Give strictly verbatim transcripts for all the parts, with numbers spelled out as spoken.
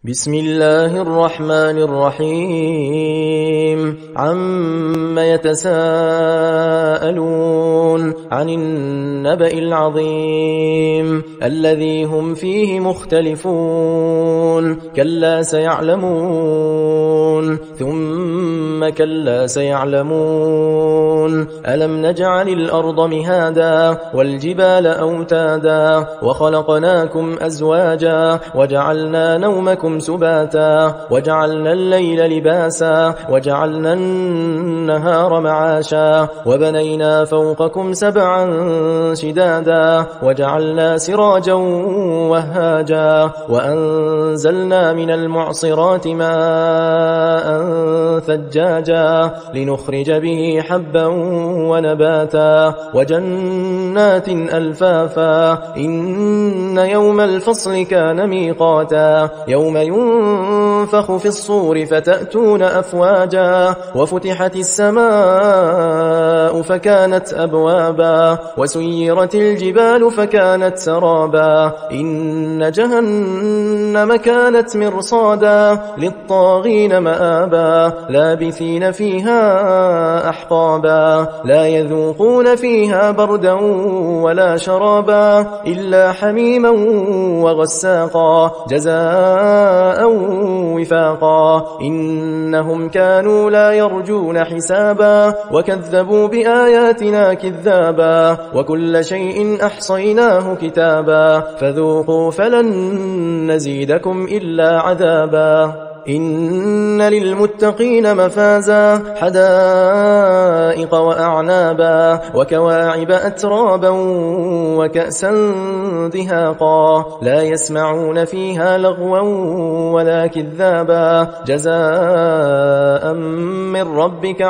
بسم الله الرحمن الرحيم عم يتساءلون عن النبأ العظيم الذي هم فيه مختلفون كلا سيعلمون ثم كلا سيعلمون ألم نجعل الأرض مهادا والجبال أوتادا وخلقناكم أزواجا وجعلنا نومكم سباتا وجعلنا الليل لباسا وجعلنا النهار معاشا وبنينا فوقكم سبعا شدادا وجعلنا سراجا وهاجا وأنزلنا من المعصرات ماء ثجاجا لنخرج به حبا ونباتا وجنات ألفافا إن يوم الفصل كان ميقاتا يوم ينفخ في الصور فتأتون أفواجا وفتحت السماء فكانت أبوابا وسيرت الجبال فكانت سرابا إن جهنم كانت مرصادا للطاغين مآبا لابثين فيها أحقابا لا يذوقون فيها بردا ولا شرابا إلا حميما وغساقا جزاء وفاقا إنهم كانوا لا يرجون حسابا وكذبوا بآياتنا كذابا وكل شيء أحصيناه كتابا فذوقوا فلن نزيدكم إلا عذابا إن للمتقين مفازا حدائق وأعنابا وكواعب أترابا وكأسا دهاقا لا يسمعون فيها لغوا ولا كذابا جزاء من ربك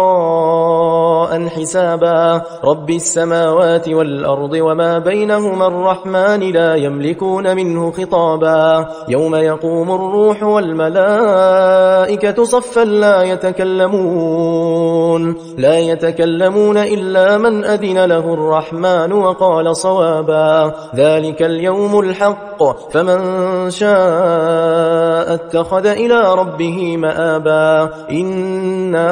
عطاء حسابا رب السماوات والأرض وما بينهما الرحمن لا يملكون منه خطابا يوم يقوم الروح والملائكة الملائكة صفا لا يتكلمون لا يتكلمون إلا من أذن له الرحمن وقال صوابا ذلك اليوم الحق فمن شاء اتخذ إلى ربه مآبا إنا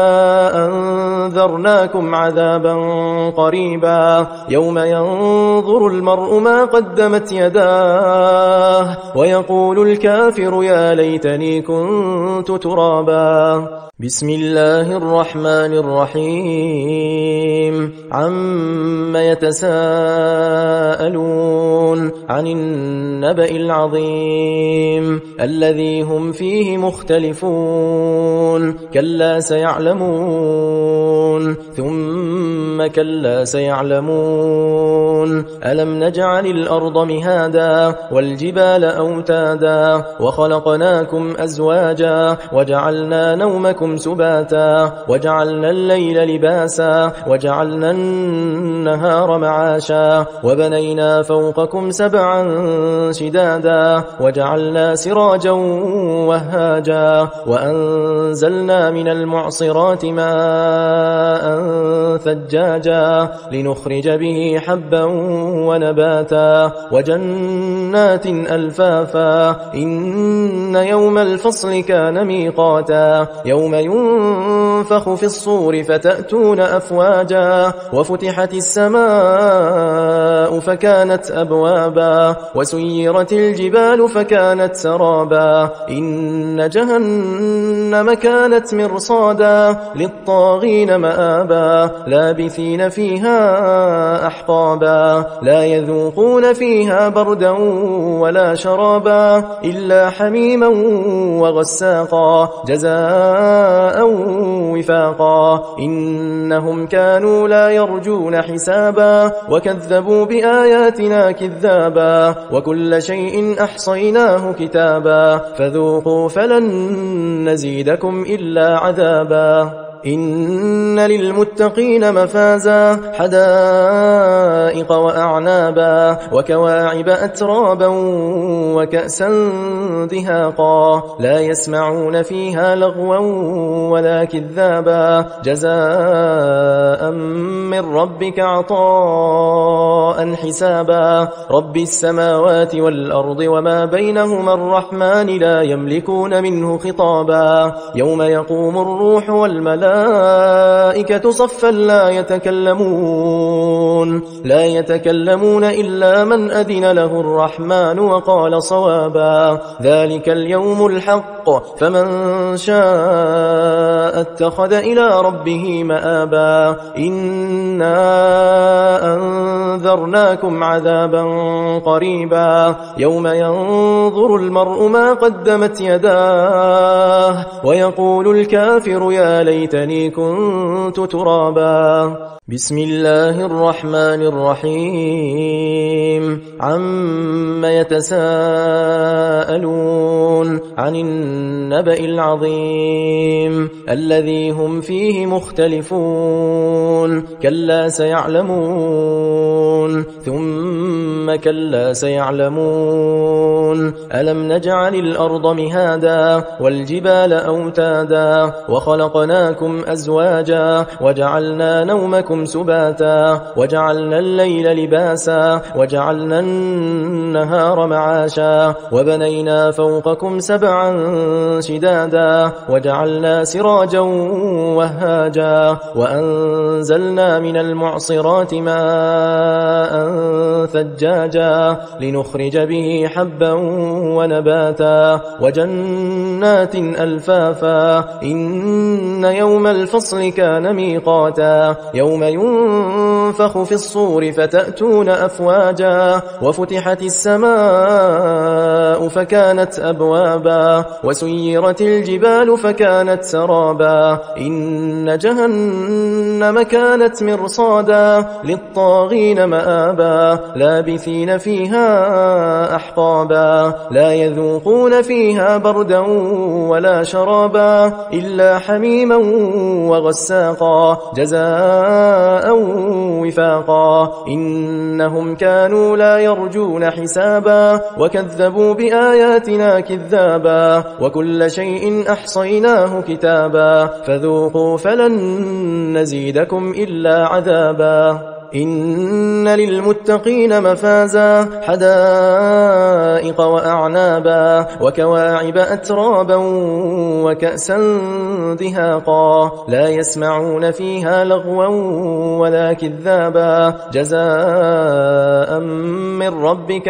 أنذرناكم عذابا قريبا يوم ينظر المرء ما قدمت يداه ويقول الكافر يا ليتني كنت ترابا بسم الله الرحمن الرحيم عم يتساءلون عن النبأ العظيم الذي هم فيه مختلفون كلا سيعلمون ثم كلا سيعلمون ألم نجعل الأرض مهادا والجبال أوتادا وخلقناكم أزواجا وجعلنا نومكم سباتا وجعلنا الليل لباسا وجعلنا النهار معاشا وبنينا فوقكم سبعا شدادا وجعلنا سراجا وهاجا وأنزلنا من المعصرات ماء ثجاجا لنخرج به حبا ونباتا وجنات ألفافا إن يوم الفصل كان ميقاتا يوم ينفخ في الصور فتأتون أفواجا وفتحت السماء فكانت أبوابا وسيرت الجبال فكانت سرابا إن جهنم كانت مرصادا للطاغين مآبا لابثين فيها أحقابا لا يذوقون فيها بردا ولا شرابا إلا حميما وغساقا جزاء وفاقا إنهم كانوا لا يرجون حسابا وكذبوا بآياتنا كذابا وكل شيء أحصيناه كتابا فذوقوا فلن نزيدكم إلا عذابا إن للمتقين مفازا حدائق وأعنابا وكواعب أترابا وكأسا دهاقا لا يسمعون فيها لغوا ولا كذابا جزاء من ربك عطاء حسابا رب السماوات والأرض وما بينهما الرحمن لا يملكون منه خطابا يوم يقوم الروح والملائكة صفا لا يتكلمون لا يتكلمون إلا من أذن له الرحمن وقال صوابا ذلك اليوم الحق فمن شاء اتخذ إلى ربه مآبا إنا أنذرناكم عذابا قريبا يوم ينظر المرء ما قدمت يداه ويقول الكافر يا ليتني كنت ترابا بسم الله الرحمن الرحيم عم يتساءلون عن النبأ العظيم الذي هم فيه مختلفون كلا سيعلمون ثم كلا سيعلمون ألم نجعل الأرض مهادا والجبال أوتادا وخلقناكم أزواجا وجعلنا نومكم سباتا وجعلنا الليل لباسا وجعلنا النهار معاشا وبنينا فوقكم سبعا شدادا وجعلنا سراجا وهاجا وأنزلنا من المعصرات ماء ثجاجا لنخرج به حبا ونباتا وجنات ألفافا إن يوم الفصل كان ميقاتا يوم ينفخ في الصور فتأتون أفواجا وفتحت السماء فكانت أبوابا وسيرت الجبال فكانت سرابا إن جهنم كانت مرصادا للطاغين مآبا لابثين فيها أحقابا لا يذوقون فيها بردا ولا شرابا إلا حميما وغساقا جزاء وفاقا إنهم كانوا لا يرجون حسابا وكذبوا بآياتنا كذابا وكل شيء أحصيناه كتابا فذوقوا فلن نزيدكم إلا عذابا إن للمتقين مفازا حدائق وأعنابا وكواعب أترابا وكأسا دهاقا لا يسمعون فيها لغوا ولا كذابا جزاء من ربك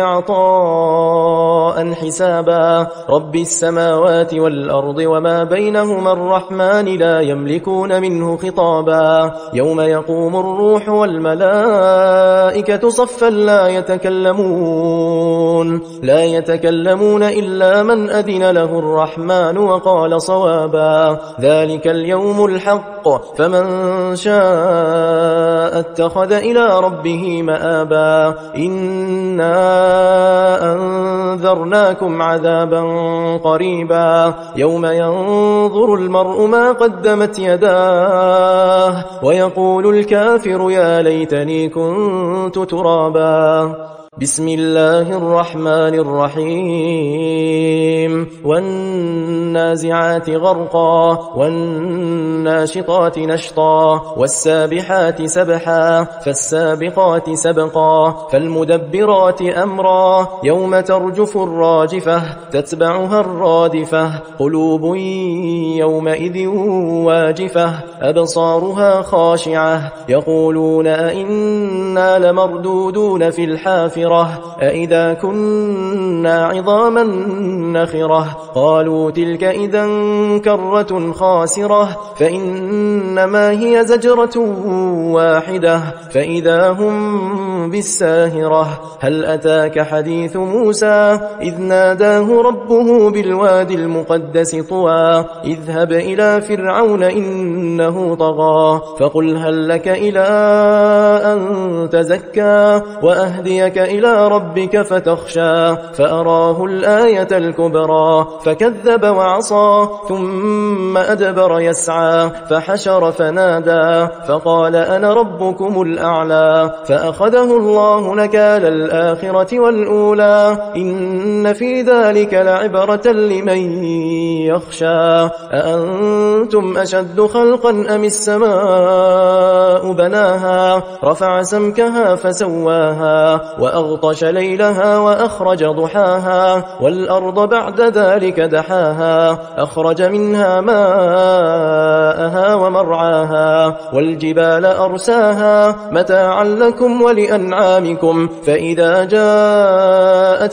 عطاء حسابا رب السماوات والأرض وما بينهما الرحمن لا يملكون منه خطابا يوم يقوم الروح والملائكة الملائكة صفا لا يتكلمون لا يتكلمون إلا من أذن له الرحمن وقال صوابا ذلك اليوم الحق فمن شاء اتخذ إلى ربه مآبا إنا أنذرناكم عذابا قريبا يوم ينظر المرء ما قدمت يداه ويقول الكافر يا ليتني كنت ترابا بسم الله الرحمن الرحيم والنازعات غرقا والناشطات نشطا والسابحات سبحا فالسابقات سبقا فالمدبرات أمرا يوم ترجف الراجفة تتبعها الرادفة قلوب يومئذ واجفة أبصارها خاشعة يقولون أئنا لمردودون في الحافرة أئذا كنا عظاما نخرة قالوا تلك إذا كرة خاسرة فإنما هي زجرة واحدة فإذا هم بالساهرة هل أتاك حديث موسى إذ ناداه ربه بالوادي المقدس طوى اذهب إلى فرعون إنه طغى فقل هل لك إلى أن تزكى وأهديك إلى ربك فتخشى فأراه الآية الكبرى فكذب وعصى وعصى ثم أدبر يسعى فحشر فنادى فقال أنا ربكم الأعلى فأخذه الله نكال الآخرة والأولى إن في ذلك لعبرة لمن يخشى أأنتم أشد خلقا أم السماء بناها رفع سمكها فسواها وأغطش ليلها وأخرج ضحاها والأرض بعد ذلك دحاها أخرج منها ماءها ومرعاها والجبال أرساها متاعا لكم ولأنعامكم فإذا جاءت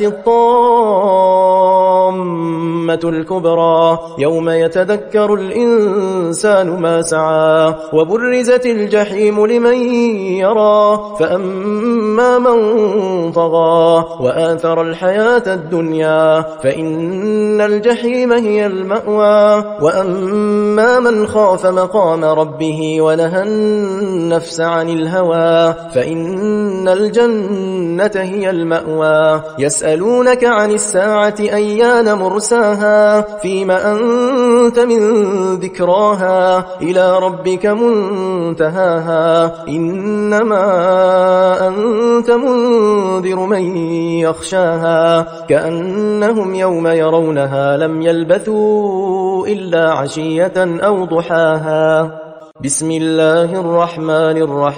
الطامة الكبرى يوم يتذكر الإنسان ما سعى وبرزت الجحيم لمن يرى فأما من طغى وآثر الحياة الدنيا فإن الجحيم هي المأوى وأما من خاف مقام ربه ونهى النفس عن الهوى فإن الجنة هي المأوى يسألونك عن الساعة أيان مرساها فيما أنت من ذكراها إلى ربك منتهاها إنما أنت منذر من يخشاها كأنهم يوم يرونها لم يلبثوا إلا عشية أو ضحاها بسم الله الرحمن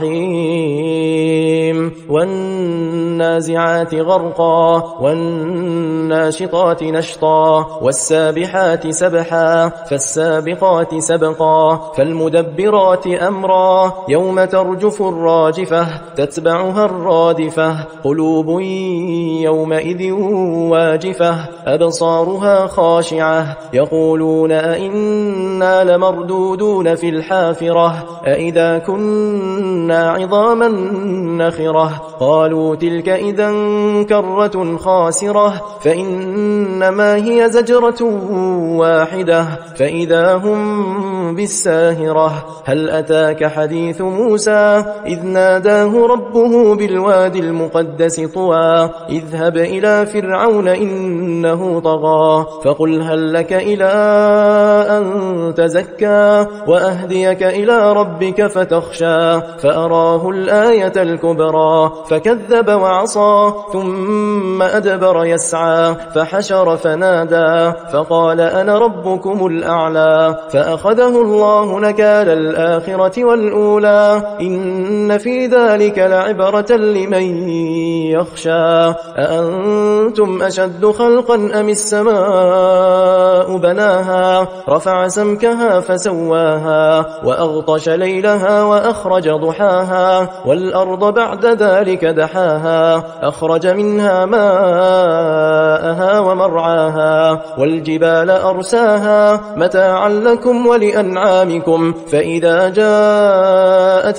الرحيم والنازعات غرقا والناشطات نشطا والسابحات سبحا فالسابقات سبقا فالمدبرات أمرا يوم ترجف الراجفة تتبعها الرادفة قلوب يومئذ واجفة أبصارها خاشعة يقولون أئنا لمردودون في الحافرة أئذا كنا عظاما نخرة قالوا تلك إذا كرة خاسرة فإنما هي زجرة واحدة فإذا هم بالساهرة هل أتاك حديث موسى إذ ناداه ربه بالوادي المقدس طوى اذهب إلى فرعون إنه طغى فقل هل لك إلى أن تزكى وأهديك إلى ربك فتخشى فأراه الآية الكبرى فكذب وعصى ثم أدبر يسعى فحشر فنادى فقال أنا ربكم الأعلى فأخذه الله نكال الآخرة والأولى إن في ذلك لعبرة لمن يخشى أأنتم أشد خلقا أم السماء بناها رفع سمكها فسواها وأغطش ليلها وأخرج ضحاها والأرض بعد ذلك دحاها أخرج منها ماءها ومرعاها والجبال أرساها متاعا لكم ولأنعامكم فإذا جاءت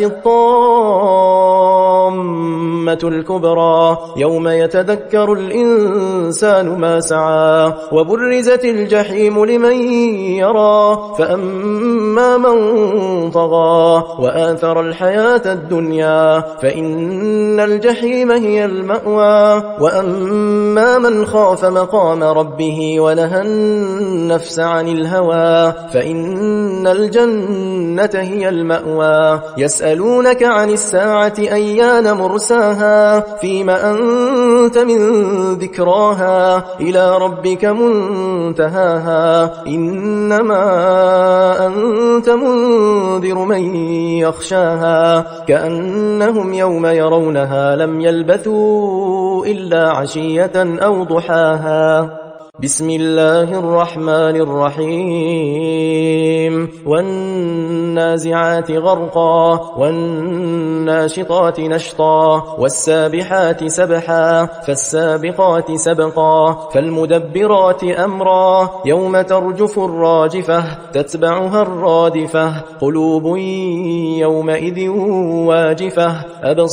الطامة الكبرى يوم يتذكر الإنسان ما سعى وبرزت الجحيم لمن يرى فأما من طغى وآثر الحياة الدنيا فإن الجحيم هي المأوى وأما من خاف مقام ربه ونهى النفس عن الهوى فإن الجنة هي المأوى يسألونك عن الساعة أيان مرساها فيما أنت من ذكراها إلى ربك منتهاها إنما أنت منذر من يخشاها كأنهم يوم يرونها لم يلبثوا إلا عشية أو ضحاها بسم الله الرحمن الرحيم والنازعات غرقا والناشطات نشطا والسابحات سبحا فالسابقات سبقا فالمدبرات أمرا يوم ترجف الراجفة تتبعها الرادفة قلوب يومئذ واجفة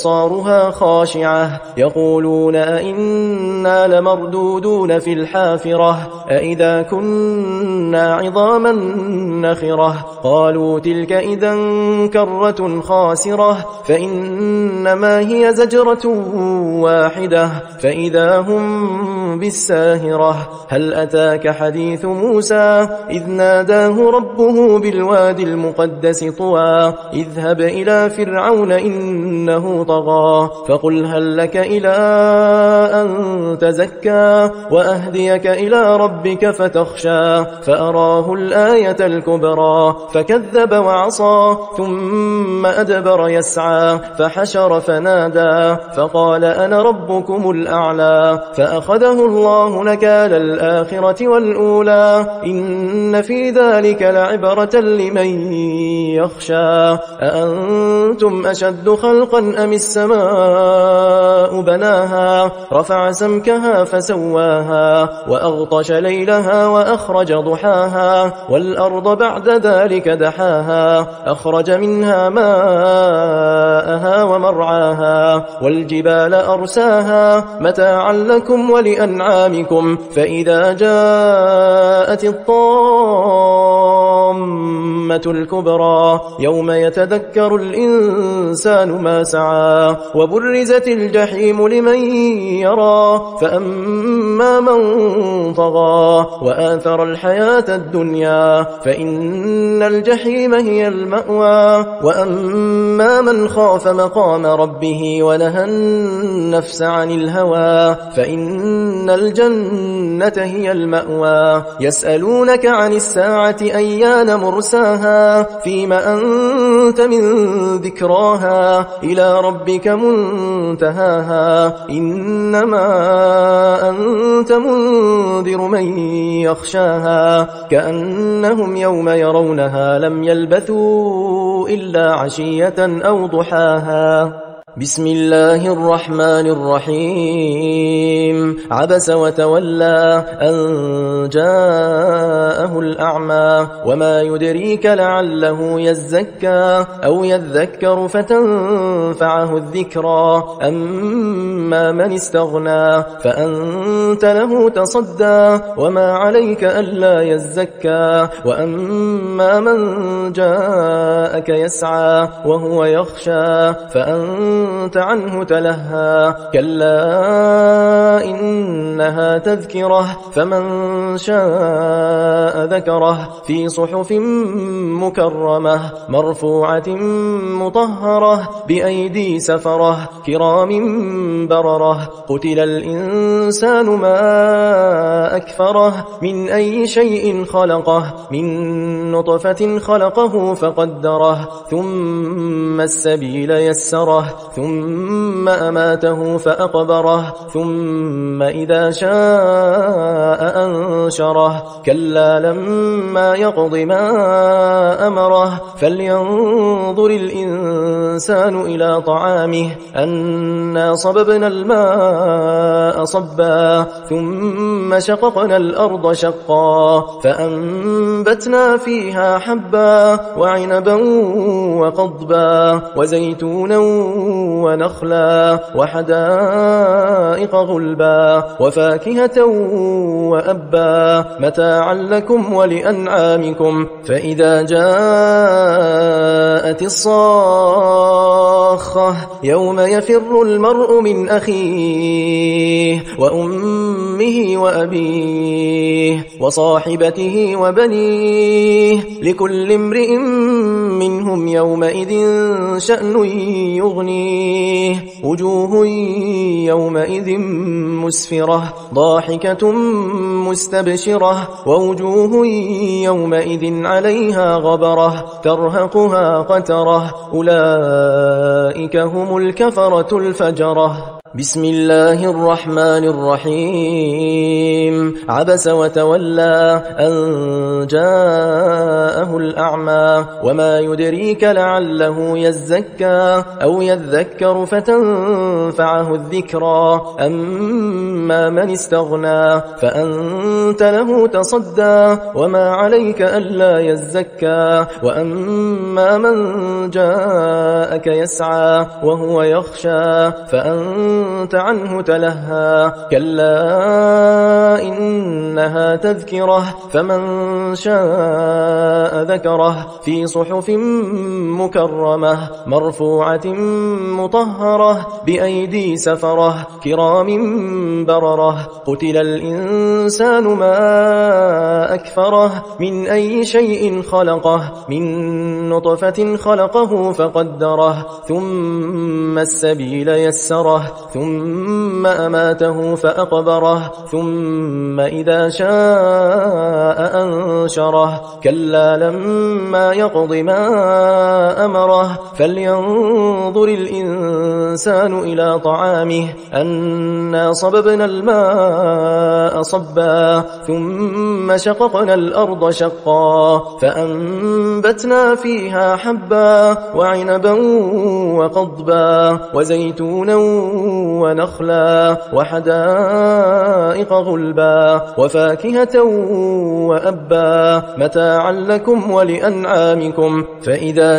أبصارها خاشعة يقولون أئنا لمردودون في الحافرة الآخرة أإذا كنا عظاما نخرة قالوا تلك إذا كرة خاسرة فإنما هي زجرة واحدة فإذا هم بالساهرة هل أتاك حديث موسى إذ ناداه ربه بالوادي المقدس طوى اذهب إلى فرعون إنه طغى فقل هل لك إلى أن تزكى وأهديك إلى ربك فتخشى فأراه الآية الكبرى فكذب وعصى ثم أدبر يسعى فحشر فنادى فقال أنا ربكم الأعلى فأخذه الله نكال الآخرة والأولى إن في ذلك لعبرة لمن يخشى أأنتم أشد خلقا أم السماء بناها رفع سمكها فسواها وأغطش ليلها وأخرج ضحاها والأرض بعد ذلك دحاها أخرج منها ماءها ومرعاها والجبال أرساها متاعا لكم ولأنعامكم فإذا جاءت الطامة الكبرى يوم يتذكر الإنسان ما سعى وبرزت الجحيم لمن يرى فأما من طغى وآثر الحياة الدنيا فإن الجحيم هي المأوى وأما من خاف مقام ربه ونهى النفس عن الهوى فإن الجنة هي المأوى يسألونك عن الساعة أيان مرساها فيما أنت من ذكراها إلى ربك منتهاها إنما أنت منذر من يخشاها كأنهم يوم يرونها لم يلبثوا إلا عشية أو ضحاها بسم الله الرحمن الرحيم عبس وتولى أن جاءه الأعمى وما يدريك لعله يزكى أو يذكر فتنفعه الذكرى أما من استغنى فأنت له تصدى وما عليك ألا يزكى وأما من جاءك يسعى وهو يخشى فأنت أنت عنه تلهى كلا إنها تذكرة فمن شاء ذكره في صحف مكرمة مرفوعة مطهرة بأيدي سفرة كرام بررة قتل الإنسان ما أكفره من أي شيء خلقه من نطفة خلقه فقدره ثم السبيل يسره ثم أماته فأقبره ثم إذا شاء أنشره كلا لما يقض ما أمره فلينظر الإنسان إلى طعامه أنا صببنا الماء صبا ثم شققنا الأرض شقا فأنبتنا فيها حبا وعنبا وقضبا وزيتونا ونخلا وحدائق غلبا وفاكهة وأبا متاعا لكم ولأنعامكم فإذا جاءت الصاخة يوم يفر المرء من أخيه وأمه وأبيه وصاحبته وبنيه لكل امرئ منهم يومئذ شأن يغنيه وجوه يومئذ مسفرة ضاحكة مستبشرة ووجوه يومئذ عليها غبرة ترهقها قترة أولئك هم الكفرة الفجرة بسم الله الرحمن الرحيم عبس وتولى أن جاءه الأعمى وما يدريك لعله يزكى أو يذكر فتنفعه الذكرى أما من استغنى فأنت له تصدى وما عليك ألا يزكى وأما من جاءك يسعى وهو يخشى فأنت فأنت عنه تلهى كلا إنها تذكرة فمن شاء ذكره في صحف مكرمة مرفوعة مطهرة بأيدي سفرة كرام بررة قتل الإنسان ما أكفره من أي شيء خلقه من نطفة خلقه فقدره ثم السبيل يسره ثم أماته فأقبره ثم إذا شاء أنشره كلا لما يقض ما أمره فلينظر الإنسان إلى طعامه أنا صببنا الماء صبا ثم شققنا الأرض شقا فأنبتنا فيها حبا وعنبا وقضبا وزيتونا ونخلا وحدائق غلبا وفاكهة وأبا متاعا لكم ولأنعامكم فإذا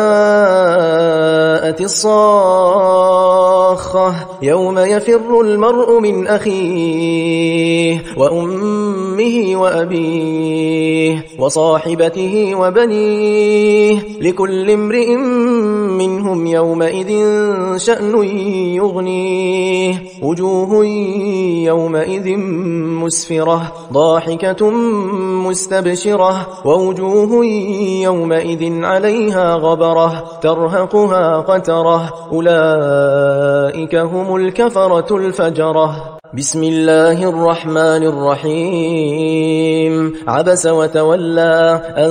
جاءت الصاخة يوم يفر المرء من أخيه وأمه وأبيه وصاحبته وبنيه لكل امرئ منهم يومئذ شأن يغنيه وجوه يومئذ مسفرة ضاحكة مستبشرة ووجوه يومئذ عليها غبرة ترهقها قترة أولئك هم الكفرة الفجرة بسم الله الرحمن الرحيم عبس وتولى أن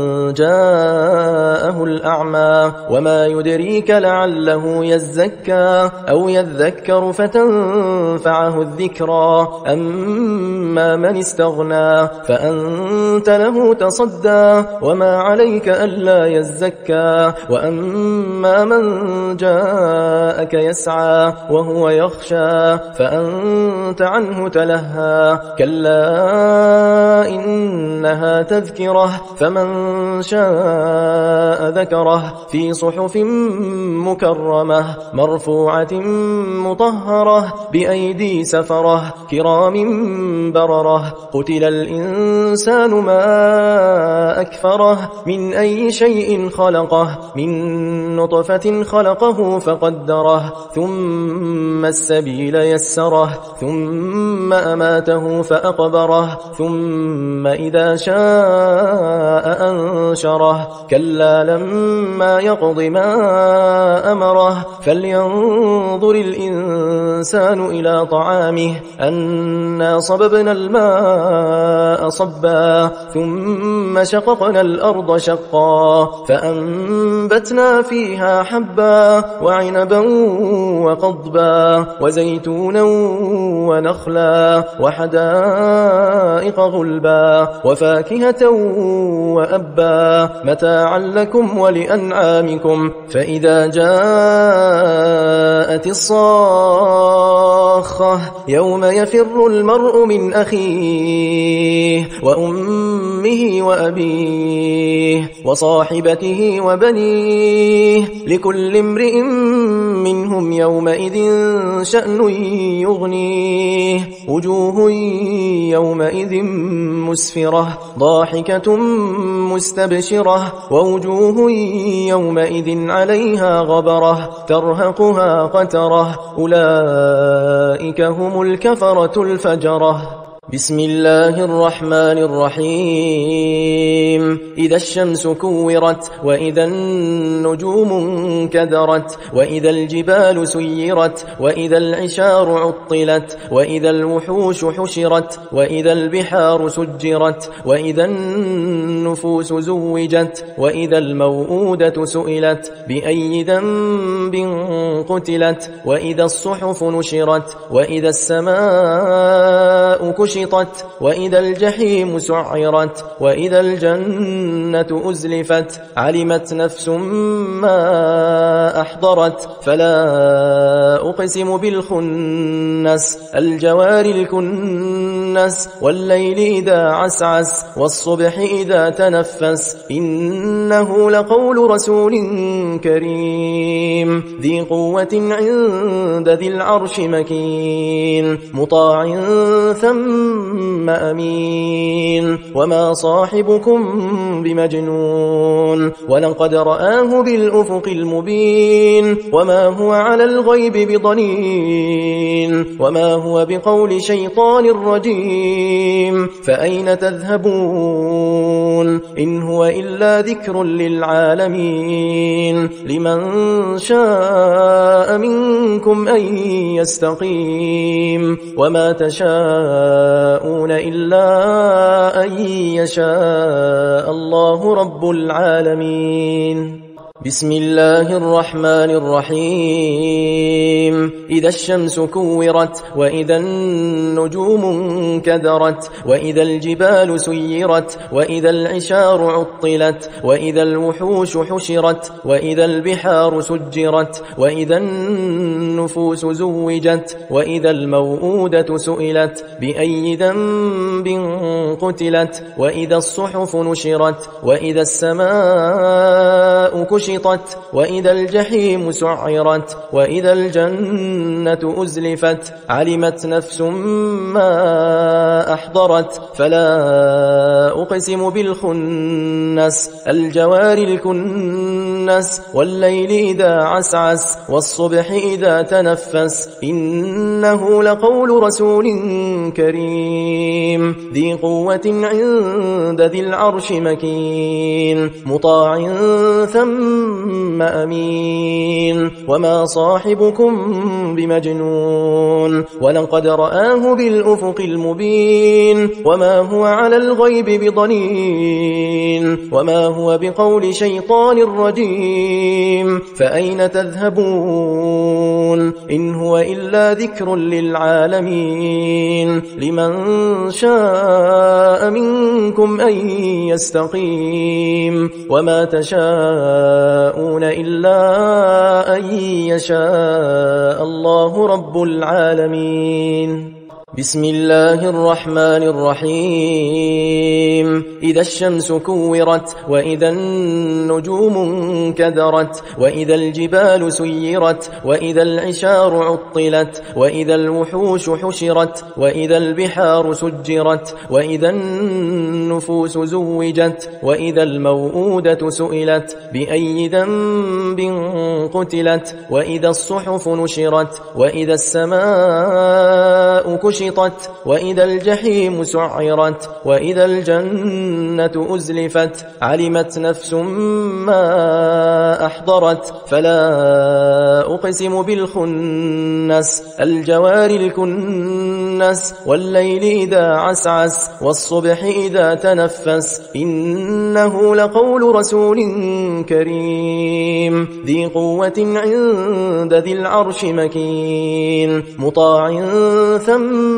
جاءه الأعمى وما يدريك لعله يزكى أو يذكر فتنفعه الذكرى أما من استغنى فأنت له تصدى وما عليك ألا يزكى وأما من جاءك يسعى وهو يخشى فأنت أنت عنه تلهى كلا إنها تذكرة فمن شاء ذكره في صحف مكرمة مرفوعة مطهرة بأيدي سفرة كرام بررة قتل الإنسان ما أكفره من أي شيء خلقه من نطفة خلقه فقدره ثم السبيل يسره ثم أماته فأقبره ثم إذا شاء أنشره كلا لما يقض ما أمره فلينظر الإنسان إلى طعامه أنا صببنا الماء صبا ثم شققنا الأرض شقا فأنبتنا فيها حبا وعنبا وقضبا وزيتونا ونخلا وحدائق غلبا وفاكهة وأبا متاعا لكم ولأنعامكم فإذا جاءت الصاخة يوم يفر المرء من أخيه وأمه وأبيه وصاحبته وبنيه لكل امرئ منهم يومئذ شأن يغنيه وجوه يومئذ مسفرة ضاحكة مستبشرة ووجوه يومئذ عليها غبرة ترهقها قترة أولئك هم الكفرة الفجرة بسم الله الرحمن الرحيم إذا الشمس كورت وإذا النجوم انكدرت وإذا الجبال سيرت وإذا العشار عطلت وإذا الوحوش حشرت وإذا البحار سجرت وإذا النفوس زوجت وإذا الموءودة سئلت بأي ذنب قتلت وإذا الصحف نشرت وإذا السماء كشرت كشطت وإذا الجحيم سعرت وإذا الجنة أزلفت علمت نفس ما أحضرت فلا أقسم بالخنس الجوار الكنس والليل إذا عسعس والصبح إذا تنفس إنه لقول رسول كريم ذي قوة عند ذي العرش مكين مطاع ثم أمين وما صاحبكم بمجنون ولقد رآه بالأفق المبين وما هو على الغيب بضنين وما هو بقول شيطان رجيم فأين تذهبون إن هو إلا ذكر للعالمين لمن شاء منكم أن يستقيم وما تشاءون إلا أن يشاء الله رب العالمين. بسم الله الرحمن الرحيم إذا الشمس كورت وإذا النجوم انكدرت وإذا الجبال سيرت وإذا العشار عطلت وإذا الوحوش حشرت وإذا البحار سجرت وإذا النفوس زوجت وإذا الموءودة سئلت بأي ذنب قتلت وإذا الصحف نشرت وإذا السماء كشطت وإذا الجحيم سعرت وإذا الجنة أزلفت علمت نفس ما أحضرت فلا أقسم بالخنس الجوار الكنس والليل إذا عسعس والصبح إذا تنفس إنه لقول رسول كريم ذي قوة عند ذي العرش مكين مطاع ثم أمين وما صاحبكم بمجنون ولقد رآه بالأفق المبين وما هو على الغيب بضنين وما هو بقول شيطان رجيم فأين تذهبون إن هو إلا ذكر للعالمين لمن شاء منكم أن يستقيم وما تشاءون إلا أن يشاء الله رب العالمين. بسم الله الرحمن الرحيم إذا الشمس كورت وإذا النجوم انكدرت وإذا الجبال سيرت وإذا العشار عطلت وإذا الوحوش حشرت وإذا البحار سجرت وإذا النفوس زوجت وإذا الموءودة سئلت بأي ذنب قتلت وإذا الصحف نشرت وإذا السماء كشطت وإذا الجحيم سعرت وإذا الجنة أزلفت علمت نفس ما أحضرت فلا أقسم بالخنس الجوار الكنس والليل إذا عسعس والصبح إذا تنفس إنه لقول رسول كريم ذي قوة عند ذي العرش مكين مطاع ثم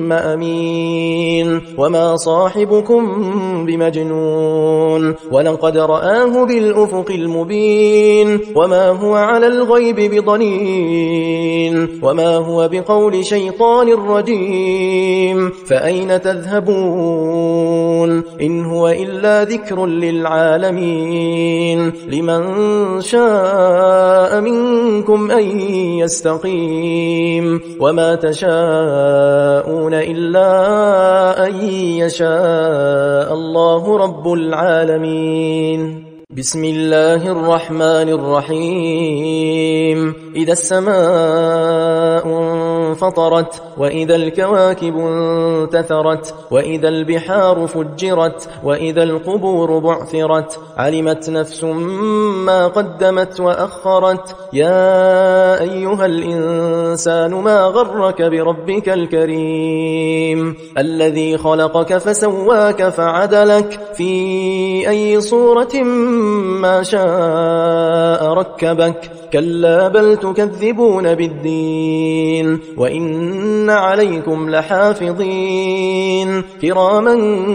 أمين وما صاحبكم بمجنون ولقد رآه بالأفق المبين وما هو على الغيب بضنين وما هو بقول شيطان رجيم فأين تذهبون إن هو إلا ذكر للعالمين لمن شاء منكم أن يستقيم وما تشاءون إلا أن يشاء الله رب العالمين. بسم الله الرحمن الرحيم إذا السماء انفطرت وإذا الكواكب انتثرت وإذا البحار فجرت وإذا القبور بعثرت علمت نفس ما قدمت وأخرت يا أيها الإنسان ما غرك بربك الكريم الذي خلقك فسواك فعدلك في أي صورة ما شاء ركبك كلا بل تكذبون بالدين وإن عليكم لحافظين كراما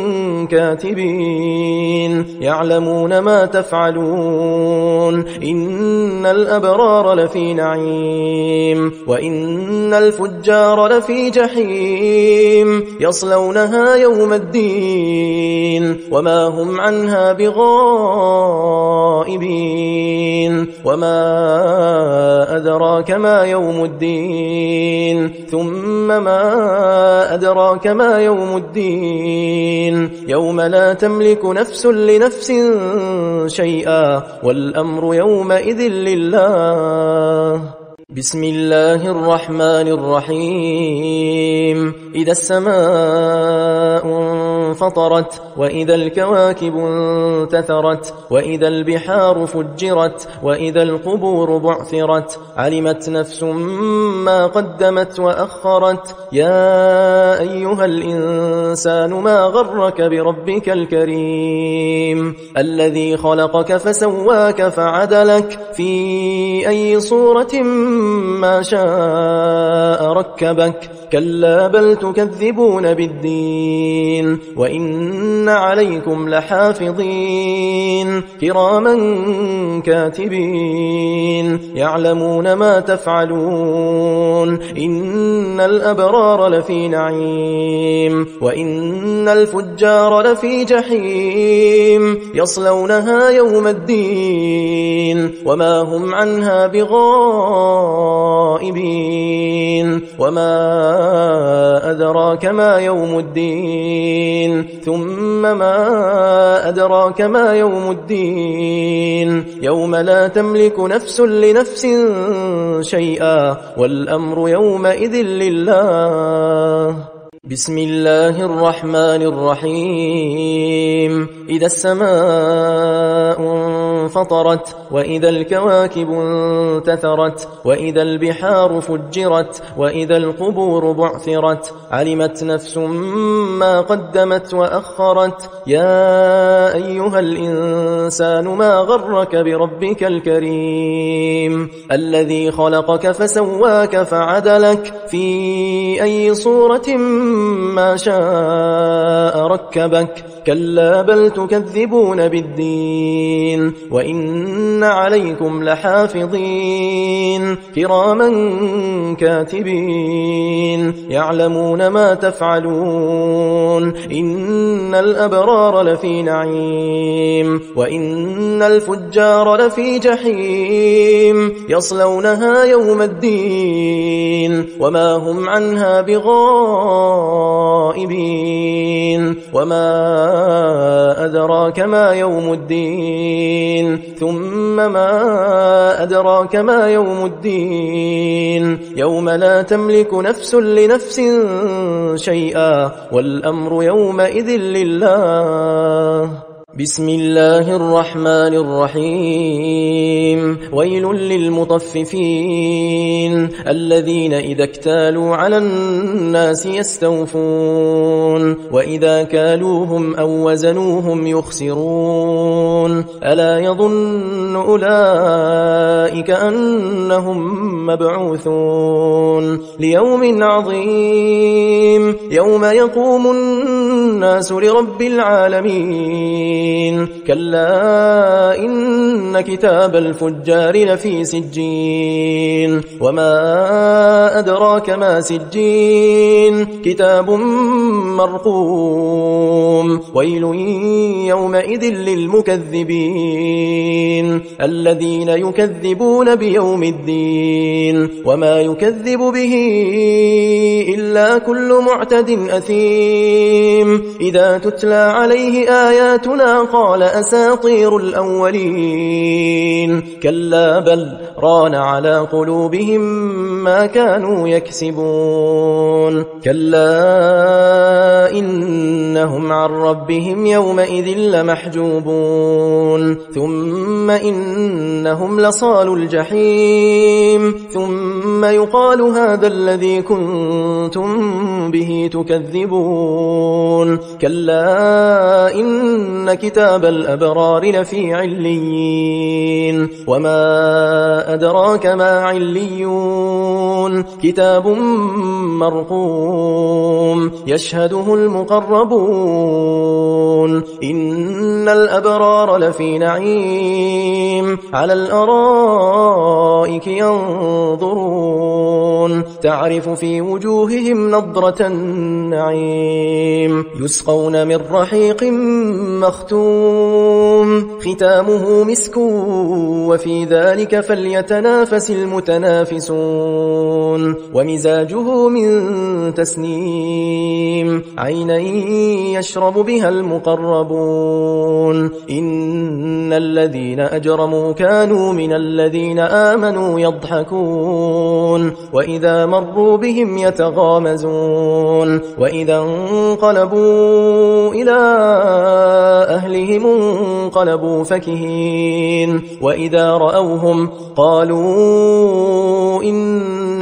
كاتبين يعلمون ما تفعلون إن الأبرار لفي نعيم وإن الفجار لفي جحيم يصلونها يوم الدين وما هم عنها بغائبين وما أدراك ما يوم الدين ثم ما أدراك ما يوم الدين يوم لا تملك نفس لنفس شيئا والأمر يومئذ لله. بسم الله الرحمن الرحيم إذا السماء انفطرت وإذا الكواكب انتثرت وإذا البحار فجرت وإذا القبور بعثرت علمت نفس ما قدمت وأخرت يا أيها الإنسان ما غرك بربك الكريم الذي خلقك فسواك فعدلك في أي صورة ما شاء ركبك كلا بل تكذبون بالدين وإن عليكم لحافظين كراما كاتبين يعلمون ما تفعلون إن الأبرار لفي نعيم وإن الفجار لفي جحيم يصلونها يوم الدين وما هم عنها بغائبين وما أدراك ما يوم الدين ثم ما أدراك ما يوم الدين يوم لا تملك نفس لنفس شيئا والأمر يومئذ لله. بسم الله الرحمن الرحيم إذا السماء انفطرت وإذا الكواكب انتثرت وإذا البحار فجرت وإذا القبور بعثرت علمت نفس ما قدمت وأخرت يا أيها الإنسان ما غرك بربك الكريم الذي خلقك فسواك فعدلك في أي صورة ما شاء ركبك كلا بل تكذبون بالدين وإن عليكم لحافظين كراما كاتبين يعلمون ما تفعلون إن الأبرار لفي نعيم وإن الفجار لفي جحيم يصلونها يوم الدين وما هم عنها بغائبين وما أدراك ما يوم الدين ثم ما أدراك ما يوم الدين يوم لا تملك نفس لنفس شيئا والأمر يومئذ لله. بسم الله الرحمن الرحيم ويل للمطففين الذين إذا اكتالوا على الناس يستوفون وإذا كالوهم أو وزنوهم يخسرون ألا يظن أولئك أنهم مبعوثون ليوم عظيم يوم يقوم الناس لرب العالمين كلا إن كتاب الفجار لفي سجين وما أدراك ما سجين كتاب مرقوم ويل يومئذ للمكذبين الذين يكذبون بيوم الدين وما يكذب به إلا كل معتد أثيم إذا تتلى عليه آياتنا آياتنا قال أساطير الأولين كلا بل ران على قلوبهم ما كانوا يكسبون كلا إنهم عن ربهم يومئذ لمحجوبون ثم إنهم لصالوا الجحيم ثم يقال هذا الذي كنتم به تكذبون كلا إن كتاب الأبرار لفي عليين وما أدراك ما عليون كتاب مرقوم يشهده المقربون إن الأبرار لفي نعيم على الأرائك ينظرون تعرف في وجوههم نضرة النعيم يسقون من رحيق مختوم ختامه مسك وفي ذلك فليتنافس المتنافسون ومزاجه من تسنيم عينا يشرب بها المقربون إن الذين أجرموا كانوا من الذين آمنوا يضحكون وإذا مروا بهم يتغامزون وإذا انقلبوا إلى أهلهم انقلبوا فكهين وإذا رأوهم قالوا إن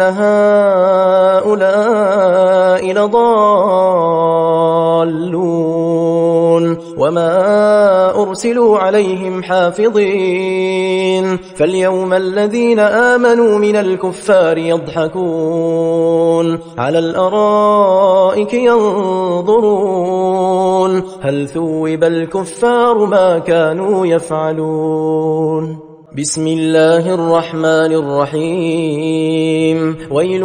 هؤلاء لضالون وما أرسلوا عليهم حافظين فاليوم الذين آمنوا من الكفار يضحكون على الأرائك ينظرون هل ثوب الكفار ما كانوا يفعلون بسم الله الرحمن الرحيم ويل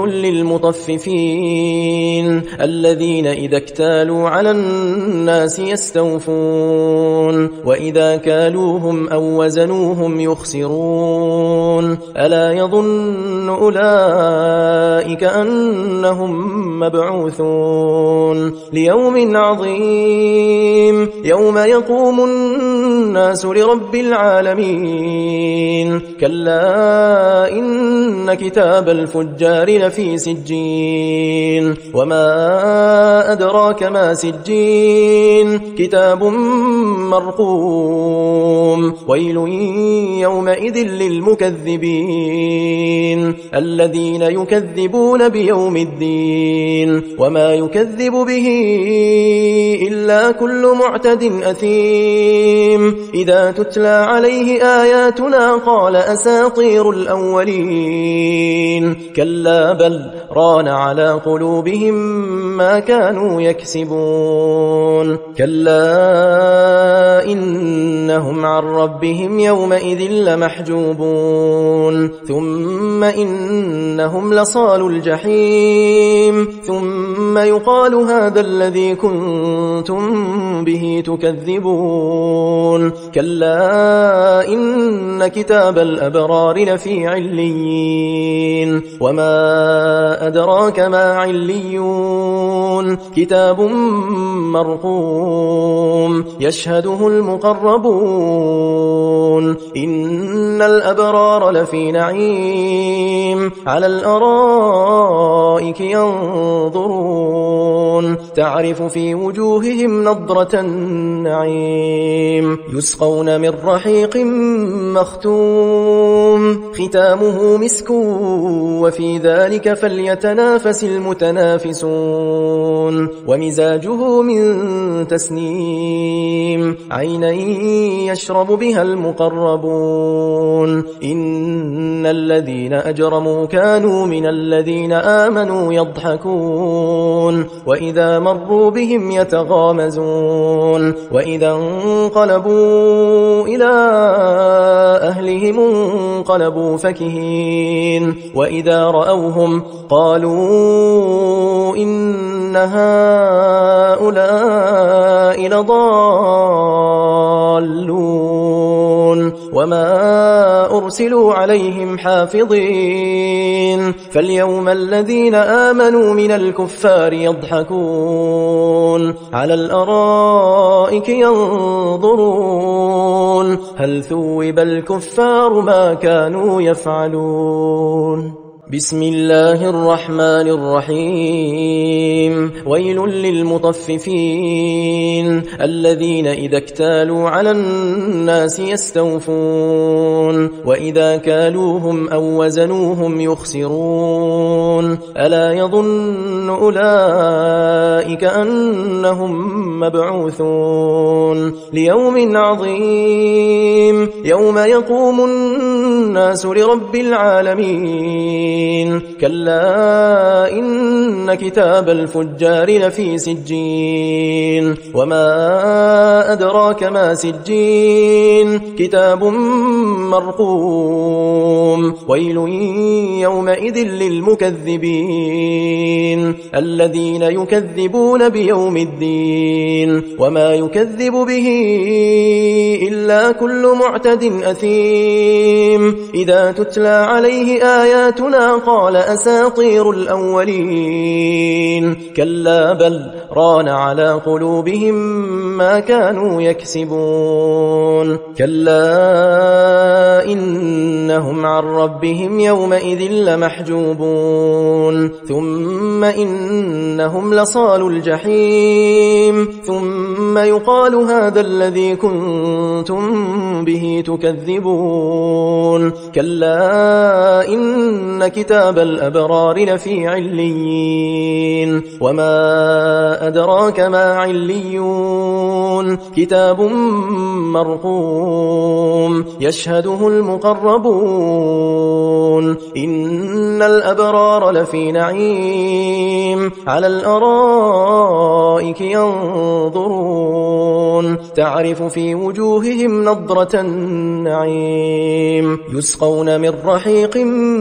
للمطففين الذين إذا اكتالوا على الناس يستوفون وإذا كالوهم أو وزنوهم يخسرون ألا يظن أولئك أنهم مبعوثون ليوم عظيم يوم يقوم الناس لرب العالمين كلا إن كتاب الفجار لفي سجين وما أدراك ما سجين كتاب مرقوم ويل يومئذ للمكذبين الذين يكذبون بيوم الدين وما يكذب به إلا كل معتد أثيم إذا تتلى عليه آياتنا قال أساطير الأولين كلا بل ران على قلوبهم ما كانوا يكسبون كلا إنهم عن ربهم يومئذ لمحجوبون ثم إنهم لصالوا الجحيم ثم يقال هذا الذي كنتم به تكذبون كلا إن كتاب الأبرار لفي عليين وما أدراك ما عليون كتاب مرقوم يشهده المقربون إن الأبرار لفي نعيم على الأرائك ينظرون تعرف في وجوههم نضرة النعيم يسقون من رحيق مختوم ختامه مسك وفي ذلك فليتنافس المتنافسون ومزاجه من تسنيم عينا يشرب بها المقربون إن الذين أجرموا كانوا من الذين آمنوا يضحكون وإذا مروا بهم يتغامزون وإذا انقلبوا إلى أهلهم انقلبوا فكهين وإذا رأوهم قالوا إن هؤلاء لضالون وما أرسلوا عليهم حافظين فاليوم الذين آمنوا من الكفار يضحكون على الأرائك ينظرون هل ثوب الكفار ما كانوا يفعلون. بسم الله الرحمن الرحيم. ويل للمطففين الذين إذا اكتالوا على الناس يستوفون وإذا كالوهم أو وزنوهم يخسرون ألا يظن أولئك أنهم مبعوثون ليوم عظيم يوم يقوم الناس لرب العالمين. كلا إن كتاب الفجار لفي سجين وما أدراك ما سجين كتاب مرقوم ويل يومئذ للمكذبين الذين يكذبون بيوم الدين وما يكذب به إلا كل معتد أثيم إذا تتلى عليه آياتنا قال أساطير الأولين كلا بل ران على قلوبهم ما كانوا يكسبون كلا إنهم عن ربهم يومئذ لمحجوبون ثم إنهم لصالوا الجحيم ثم يقال هذا الذي كنتم به تكذبون كلا إن كتاب الأبرار لفي عليين وما أدراك ما عليون كتاب مرقوم يشهده المقربون إن الأبرار لفي نعيم على الأرائك ينظرون تعرف في وجوههم نضرة النعيم يسقون من رحيق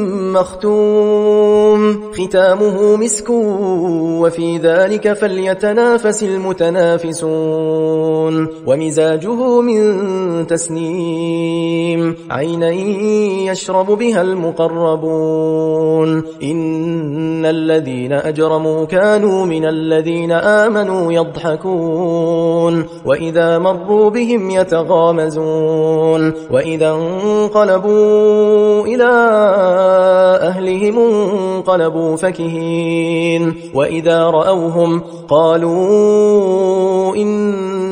مختوم ختامه مسك وفي ذلك فليتنافس المتنافسون ومزاجه من تسنيم عينا يشرب بها المقربون إن الذين أجرموا كانوا من الذين آمنوا يضحكون وإذا مروا بهم يتغامزون وإذا انقلبوا إلى أهلهم انقلبوا فكهين وإذا رأوهم قالوا إن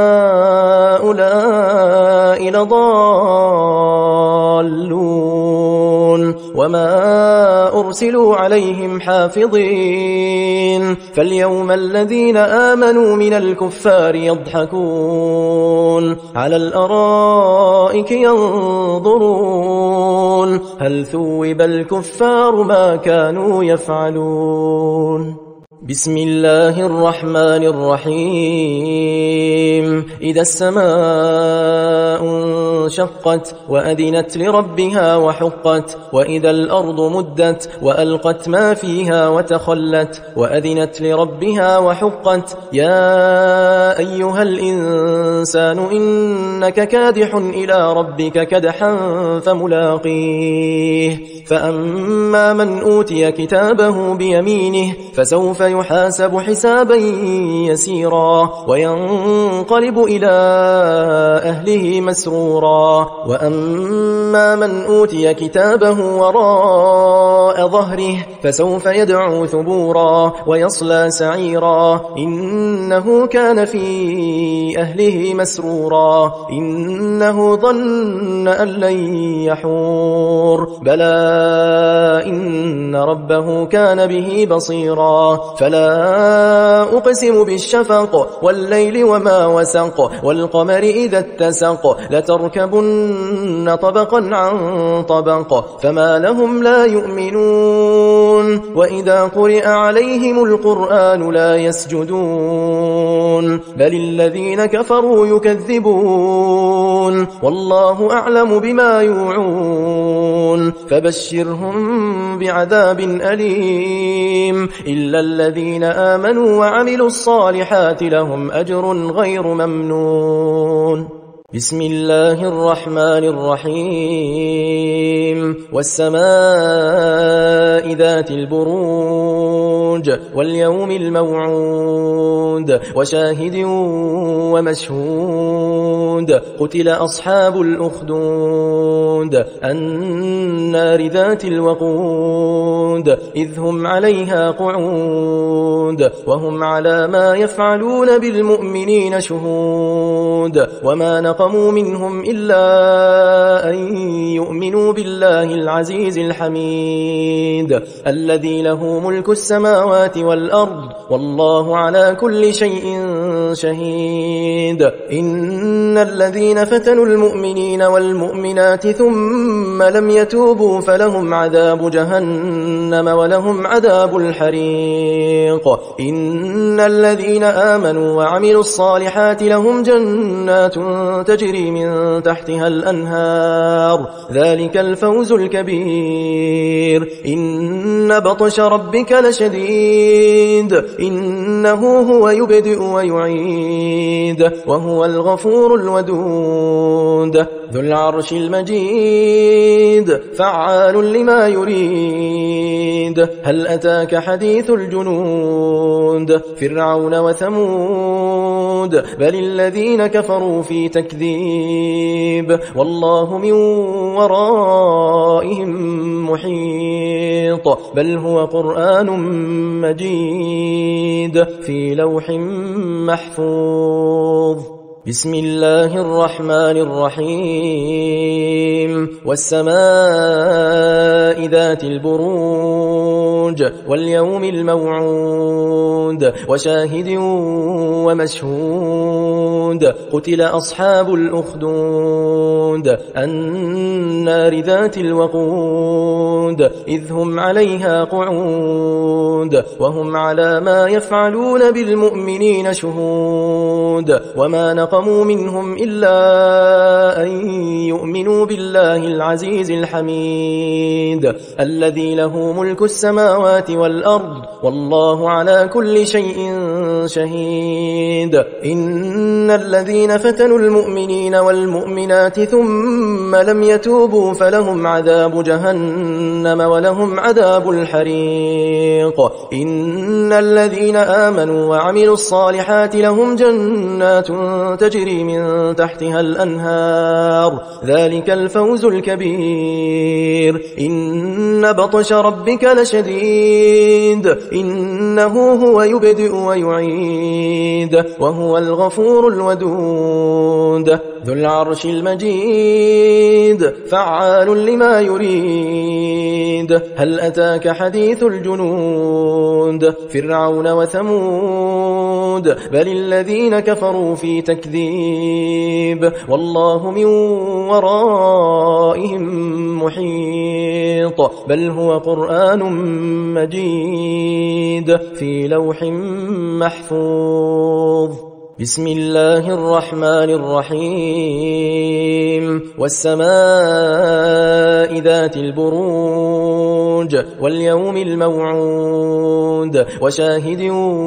هؤلاء لضالون وما أرسلوا عليهم حافظين فاليوم الذين آمنوا من الكفار يضحكون على الأرائك ينظرون هل ثوب الكفار ما كانوا يفعلون. بسم الله الرحمن الرحيم. إذا السماء انشقت وأذنت لربها وحقت وإذا الأرض مدت وألقت ما فيها وتخلت وأذنت لربها وحقت يا أيها الإنسان إنك كادح إلى ربك كدحا فملاقيه فأما من أوتي كتابه بيمينه فسوف يحاسب حسابا يسيرا وينقلب إلى أهله مسرورا وأما من أوتي كتابه وراء ظهره فسوف يدعو ثبورا ويصلى سعيرا إنه كان في أهله مسرورا إنه ظن أن لن يحور بلى إن ربه كان به بصيرا فلا أقسم بالشفق والليل وما وسق والقمر إذا اتسق لتركبن طبقا عن طبق فما لهم لا يؤمنون وإذا قرئ عليهم القرآن لا يسجدون بل الذين كفروا يكذبون والله أعلم بما يوعون فبشرهم بعذاب أليم إلا الذين آمنوا وعملوا الصالحات لهم أجر غير ممنون. بسم الله الرحمن الرحيم والسماء ذات البروج واليوم الموعود وشاهد ومشهود قتل أصحاب الأخدود النار ذات الوقود إذ هم عليها قعود وهم على ما يفعلون بالمؤمنين شهود وما نقموا منهم إلا أن يؤمنوا بالله العزيز الحميد الذي له ملك السماوات والأرض والله على كل شيء شهيد إن الذين فتنوا المؤمنين والمؤمنات ثم لم يتوبوا فلهم عذاب جهنم ولهم عذاب الحريق إن الذين آمنوا وعملوا الصالحات لهم جنات تجري من تحتها الأنهار ذلك الفوز الكبير إن بطش ربك لشديد إنه هو يبدئ ويعيد وهو الغفور الودود ذو العرش المجيد فعال لما يريد هل أتاك حديث الجنود فرعون وثمود بل الذين كفروا في تكذيب والله من ورائهم محيط بل هو قرآن مجيد في لوح محفوظ بسم الله الرحمن الرحيم والسماء ذات البروج واليوم الموعود وشاهد ومشهود قتل أصحاب الأخدود النار ذات الوقود إذ هم عليها قعود وهم على ما يفعلون بالمؤمنين شهود وما نقموا منهم إلا أن يؤمنوا بالله العزيز الحميد الذي له ملك السماوات والأرض والله على كل شيء شهيد إن الذين فتنوا المؤمنين والمؤمنات ثم لم يتوبوا فلهم عذاب جهنم ولهم عذاب الحريق إن الذين آمنوا وعملوا الصالحات لهم جنات تجري من تحتها الأنهار ذلك الفوز الكبير إن بطش ربك لشديد إنه هو يبدئ ويعيد وهو الغفور الودود ذو العرش المجيد فعال لما يريد هل أتاك حديث الجنود فرعون وثمود بل الذين كفروا في تكذيب والله من ورائهم محيط بل هو قرآن مجيد في لوح محفوظ بسم الله الرحمن الرحيم والسماء ذات البروج واليوم الموعود وشاهد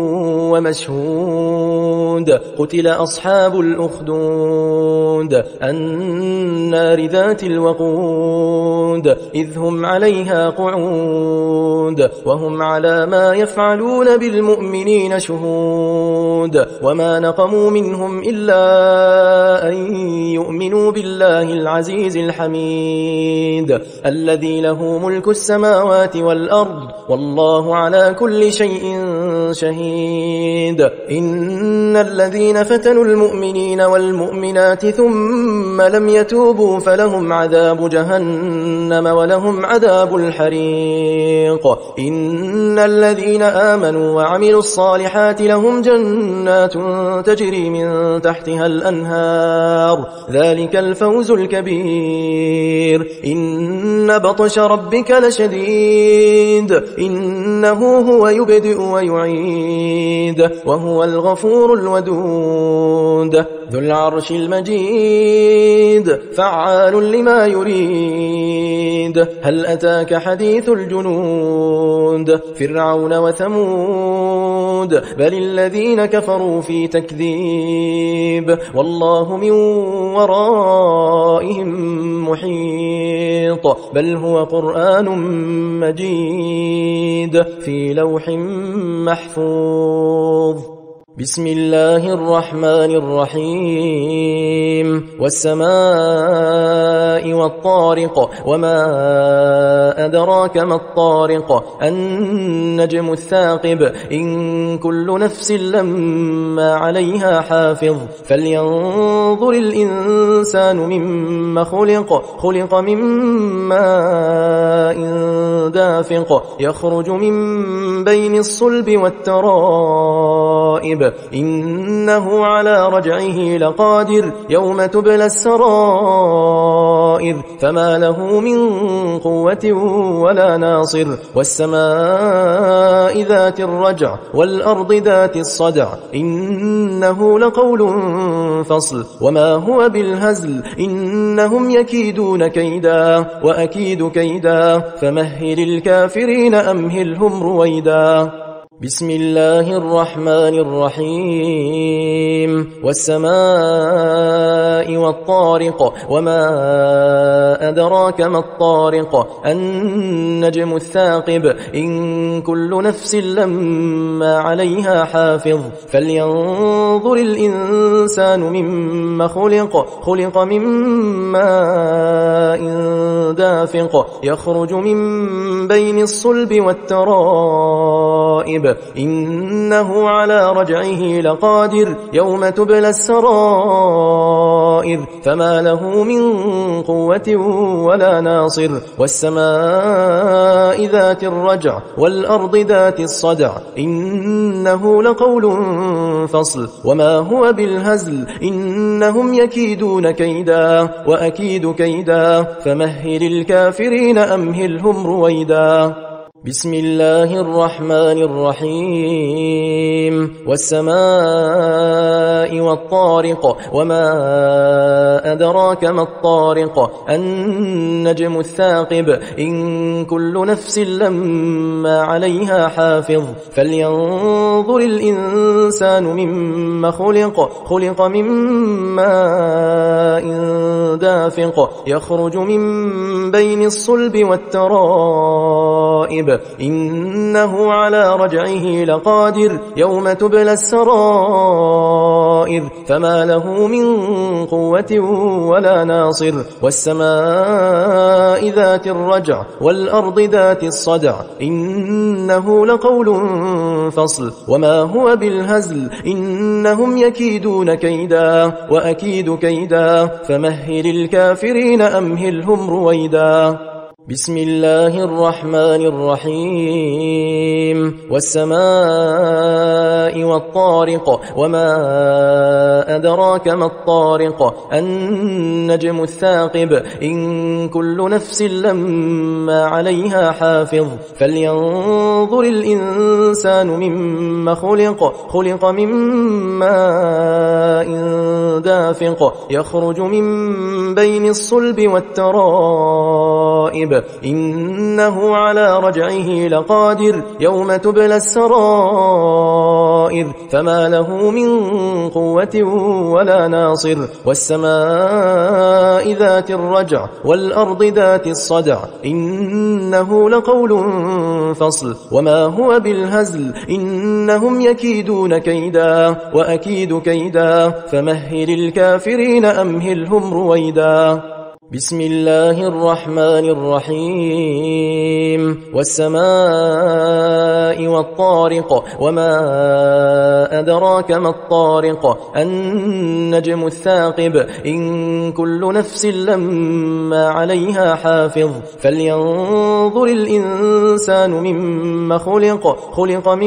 ومشهود قتل أصحاب الأخدود النار ذات الوقود إذ هم عليها قعود وهم على ما يفعلون بالمؤمنين شهود وما نقموا منهم إلا أن يؤمنوا بالله العزيز الحميد الذي له ملك السماوات والأرض والله على كل شيء شهيد إن الذين فتنوا المؤمنين والمؤمنات ثم لم يتوبوا فلهم عذاب جهنم ولهم عذاب الحريق إن الذين آمنوا وعملوا الصالحات لهم جنات تجري من تحتها الأنهار ذلك الفوز الكبير إن بطش ربك لشديد إنه هو يبدئ ويعيد وهو الغفور الودود ذو العرش المجيد فعال لما يريد هل أتاك حديث الجنود فرعون وثمود بل الذين كفروا في تكذيب والله من ورائهم محيط بل هو قرآن مجيد في لوح محفوظ بسم الله الرحمن الرحيم والسماء والطارق وما أدراك ما الطارق النجم الثاقب إن كل نفس لما عليها حافظ فلينظر الإنسان مما خلق خلق من ماء دافق يخرج من بين الصلب والترائب إنه على رجعه لقادر يوم تبلى السرائر فما له من قوة ولا ناصر والسماء ذات الرجع والأرض ذات الصدع إنه لقول فصل وما هو بالهزل إنهم يكيدون كيدا وأكيد كيدا فمهل الكافرين أمهلهم رويدا بسم الله الرحمن الرحيم والسماء والطارق وما أدراك ما الطارق النجم الثاقب إن كل نفس لما عليها حافظ فلينظر الإنسان مما خلق خلق من ماء دافق يخرج من بين الصلب والترائب إنه على رجعه لقادر يوم تبلى السرائر فما له من قوة ولا ناصر والسماء ذات الرجع والأرض ذات الصدع إنه لقول فصل وما هو بالهزل إنهم يكيدون كيدا وأكيد كيدا فمهل الكافرين أمهلهم رويدا بسم الله الرحمن الرحيم والسماء والطارق وما أدراك ما الطارق النجم الثاقب إن كل نفس لما عليها حافظ فلينظر الإنسان مما خلق خلق من ماء دافق يخرج من بين الصلب والترائب إنه على رجعه لقادر يوم تبلى السرائر فما له من قوة ولا ناصر والسماء ذات الرجع والأرض ذات الصدع إنه لقول فصل وما هو بالهزل إنهم يكيدون كيدا وأكيد كيدا فمهل الكافرين أمهلهم رويدا بسم الله الرحمن الرحيم والسماء والطارق وما أدراك ما الطارق النجم الثاقب إن كل نفس لما عليها حافظ فلينظر الإنسان مما خلق خلق من ماء دافق يخرج من بين الصلب والترائب إنه على رجعه لقادر يوم تبلى السرائر فما له من قوة ولا ناصر والسماء ذات الرجع والأرض ذات الصدع إنه لقول فصل وما هو بالهزل إنهم يكيدون كيدا وأكيد كيدا فمهل الكافرين أمهلهم رويدا بسم الله الرحمن الرحيم والسماء والطارق وما أدراك ما الطارق النجم الثاقب إن كل نفس لما عليها حافظ فلينظر الإنسان مما خلق خلق من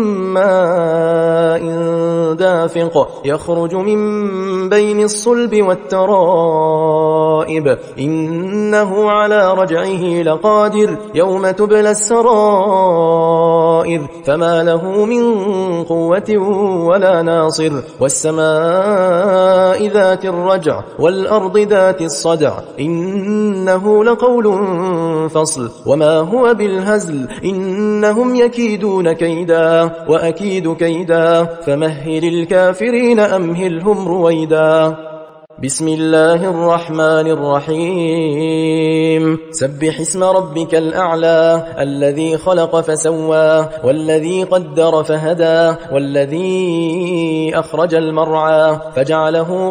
ماء دافق يخرج من بين الصلب والترائب رقيب إنه على رجعه لقادر يوم تبلى السرائر فما له من قوة ولا ناصر والسماء ذات الرجع والأرض ذات الصدع إنه لقول فصل وما هو بالهزل إنهم يكيدون كيدا وأكيد كيدا فمهل الكافرين أمهلهم رويدا بسم الله الرحمن الرحيم سبح اسم ربك الأعلى الذي خلق فسوى والذي قدر فهدى والذي أخرج المرعى فجعله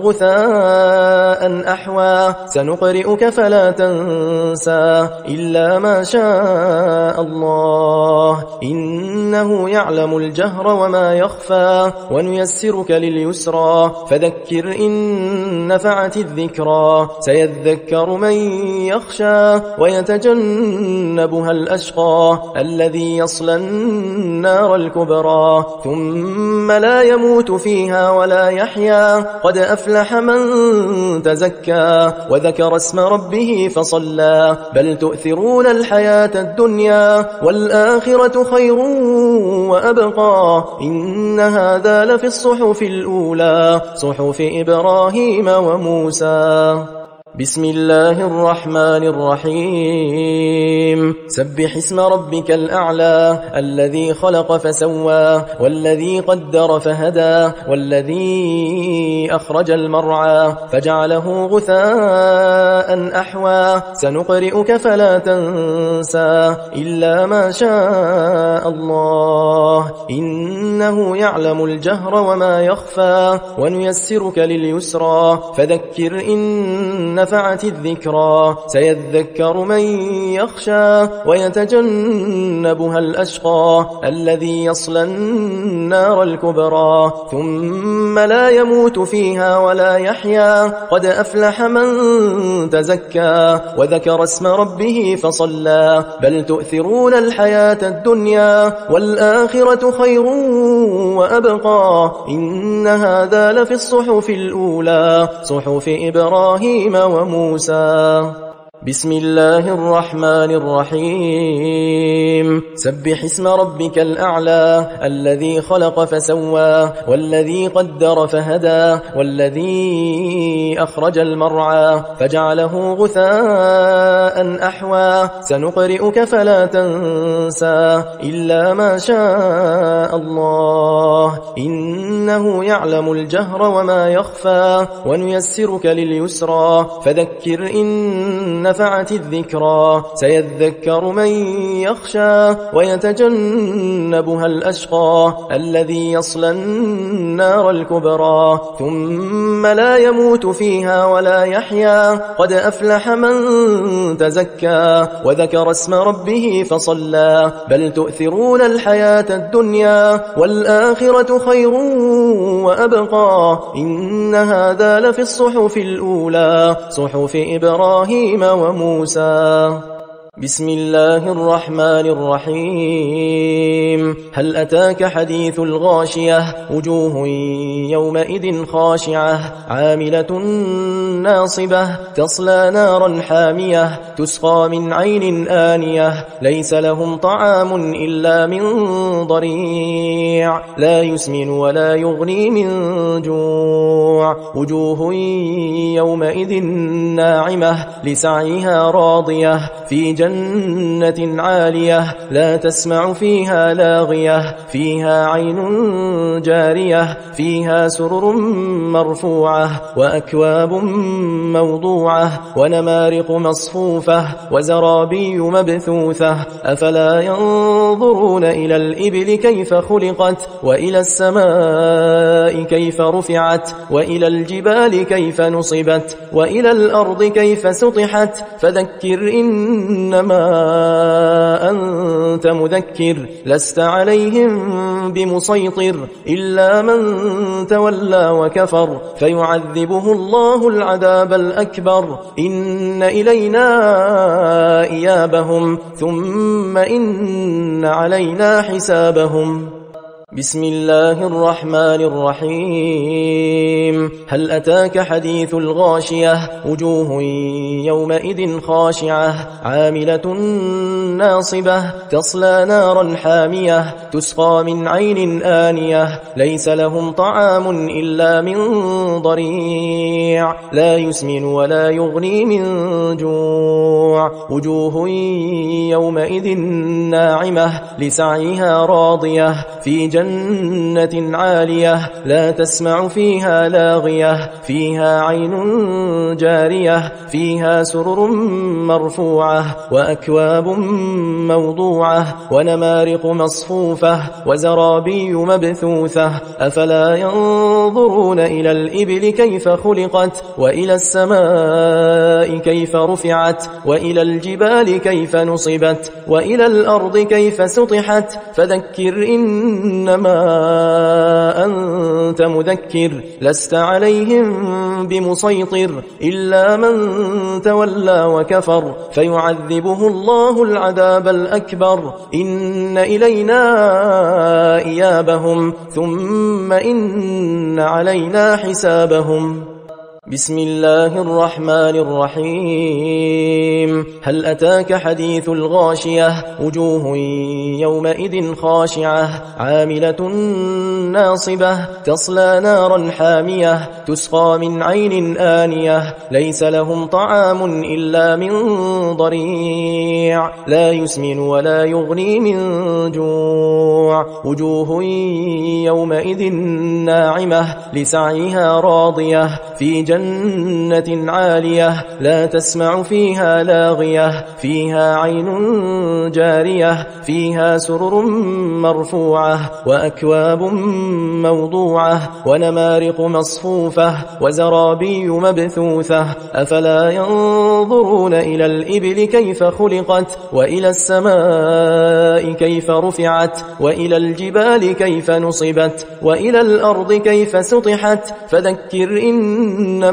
غثاء أحوى سنقرئك فلا تنسى إلا ما شاء الله إنه يعلم الجهر وما يخفى ونيسرك لليسرى فذكر إن نفعت الذكرى سيذكر من يخشى ويتجنبها الأشقى الذي يصلى النار الكبرى ثم لا يموت فيها ولا يحيا قد أفلح من تزكى وذكر اسم ربه فصلى بل تؤثرون الحياة الدنيا والآخرة خير وأبقى إن هذا لفي الصحف الأولى صحف إبراهيم وموسى بسم الله الرحمن الرحيم سبح اسم ربك الأعلى الذي خلق فسوى والذي قدر فهدى والذي أخرج المرعى فجعله غثاء أحوى سنقرئك فلا تنسى إلا ما شاء الله إنه يعلم الجهر وما يخفى ونيسرك لليسرى فذكر إن نفعت الذكرى سيذكر من يخشى ويتجنبها الأشقى الذي يصلى النار الكبرى ثم لا يموت فيها ولا يحيا قد أفلح من تزكى وذكر اسم ربه فصلى بل تؤثرون الحياة الدنيا والآخرة خير وأبقى إن هذا لفي الصحف الأولى صحف إبراهيم وموسى بسم الله الرحمن الرحيم سبح اسم ربك الأعلى الذي خلق فسوى والذي قدر فهدى والذي أخرج المرعى فجعله غثاء أحوى سنقرئك فلا تنسى إلا ما شاء الله إنه يعلم الجهر وما يخفى ونيسرك لليسرى فذكر إن نفعت الذكرى سيذكر من يخشى ويتجنبها الأشقى الذي يصلى النار الكبرى ثم لا يموت فيها ولا يحيا قد أفلح من تزكى وذكر اسم ربه فصلى بل تؤثرون الحياة الدنيا والآخرة خير وأبقى إن هذا لفي الصحف الأولى صحف إبراهيم وموسى بسم الله الرحمن الرحيم هل أتاك حديث الغاشية وجوه يومئذ خاشعة عاملة ناصبة تصلى نارا حامية تسقى من عين آنية ليس لهم طعام إلا من ضريع لا يسمن ولا يغني من جوع وجوه يومئذ ناعمة لسعيها راضية في جنة عالية لا تسمع فيها لاغية فيها عين جارية فيها سرر مرفوعة وأكواب موضوعة ونمارق مصفوفة وزرابي مبثوثة أفلا ينظرون إلى الإبل كيف خلقت وإلى السماء كيف رفعت وإلى الجبال كيف نصبت وإلى الأرض كيف سطحت فذكر إنما أنت مذكر لست عليهم بمسيطر إلا من تولى وكفر فيعذبه الله العذاب الأكبر إن إلينا إيابهم ثم إن علينا حسابهم بسم الله الرحمن الرحيم هل أتاك حديث الغاشية وجوه يومئذ خاشعة عاملة ناصبة تصلى نارا حامية تسقى من عين آنية ليس لهم طعام إلا من ضريع لا يسمن ولا يغني من جوع وجوه يومئذ ناعمة لسعيها راضية في جنة جنة عالية لا تسمع فيها لاغية فيها عين جارية فيها سرر مرفوعة وأكواب موضوعة ونمارق مصفوفة وزرابي مبثوثة أفلا ينظرون إلى الإبل كيف خلقت وإلى السماء كيف رفعت وإلى الجبال كيف نصبت وإلى الأرض كيف سطحت فذكر إنما أنت مذكر لست عليهم بمسيطر إلا من تولى وكفر فيعذبه الله العذاب الأكبر إن إلينا إيابهم ثم إن علينا حسابهم بسم الله الرحمن الرحيم هل أتاك حديث الغاشية وجوه يومئذ خاشعة عاملة ناصبة تصلى نارا حامية تسقى من عين آنية ليس لهم طعام إلا من ضريع لا يسمن ولا يغني من جوع وجوه يومئذ ناعمة لسعيها راضية في جنة عالية لا تسمع فيها لاغية فيها عين جارية فيها سرر مرفوعة وأكواب موضوعة ونمارق مصفوفة وزرابي مبثوثة أفلا ينظرون إلى الإبل كيف خلقت وإلى السماء كيف رفعت وإلى الجبال كيف نصبت وإلى الأرض كيف سطحت فذكر إنما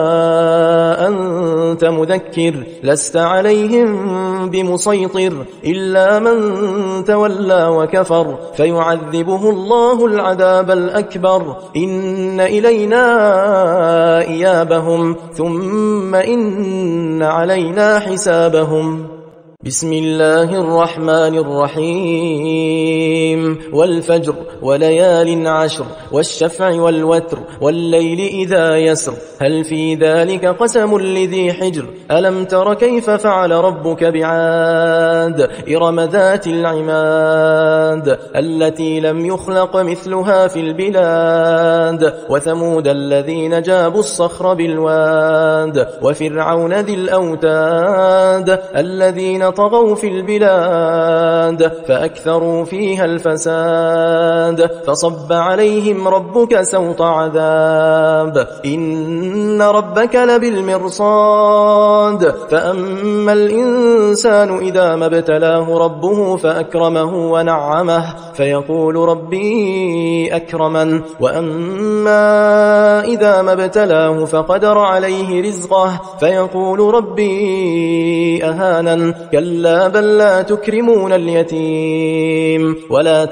أنت مذكر لست عليهم بمسيطر إلا من تولى وكفر فيعذبه الله العذاب الأكبر إن إلينا إيابهم ثم إن علينا حسابهم بسم الله الرحمن الرحيم والفجر وليال عشر والشفع والوتر والليل إذا يسر هل في ذلك قسم لذي حجر ألم تر كيف فعل ربك بعاد إرم ذات العماد التي لم يخلق مثلها في البلاد وثمود الذين جابوا الصخر بالواد وفرعون ذي الأوتاد الذين طغوا في البلاد فأكثروا فيها الفساد فصب عليهم ربك سوط عذاب إن ربك لبالمرصاد فأما الإنسان إذا ما ابتلاه ربه فأكرمه ونعمه فيقول ربي أكرمن وأما إذا ما ابتلاه فقدر عليه رزقه فيقول ربي أهانن كلا بل لا تكرمون اليتيم ولا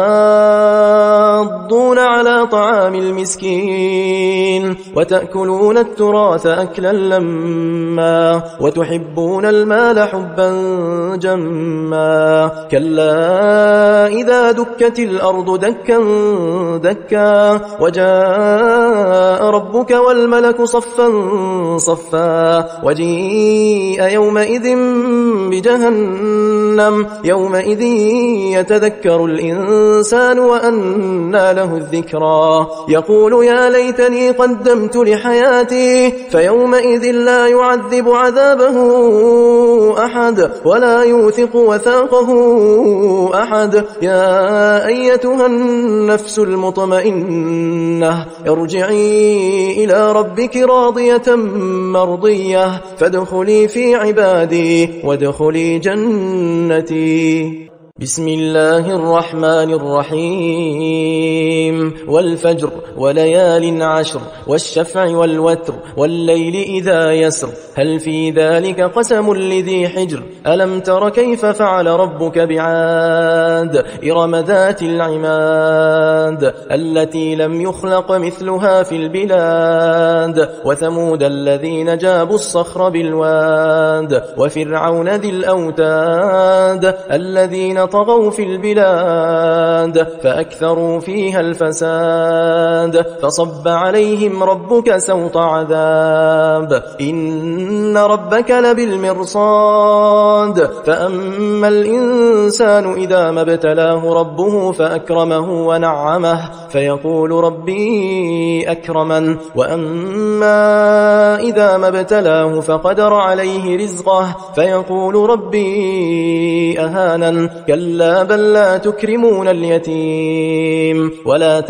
تحاضون على طعام المسكين وتأكلون التراث أكلا لما وتحبون المال حبا جما كلا إذا دكت الأرض دكا دكا وجاء ربك والملك صفا صفا وجيء يومئذ بجهنم يومئذ يتذكر الإنسان وأنى له الذكرى يقول يا ليتني قدمت لحياتي فيومئذ لا يعذب عذابه أحد ولا يوثق وثاقه أحد يا أيتها النفس المطمئنة ارجعي إلى ربك راضية مرضية فادخلي في عبادي وادخلي جنتي بسم الله الرحمن الرحيم والفجر وليال عشر والشفع والوتر والليل إذا يسر هل في ذلك قسم لذي حجر ألم تر كيف فعل ربك بعاد إرم ذات العماد التي لم يخلق مثلها في البلاد وثمود الذين جابوا الصخر بالواد وفرعون ذي الأوتاد الذين طغوا في البلاد فأكثروا فيها الفساد فصب عليهم ربك سوط عذاب إن ربك لبالمرصاد فأما الإنسان إذا ما ابتلاه ربه فأكرمه ونعمه فيقول ربي أكرمن وأما إذا ما ابتلاه فقدر عليه رزقه فيقول ربي أهانن كلا بل لا تكرمون اليتيم ولا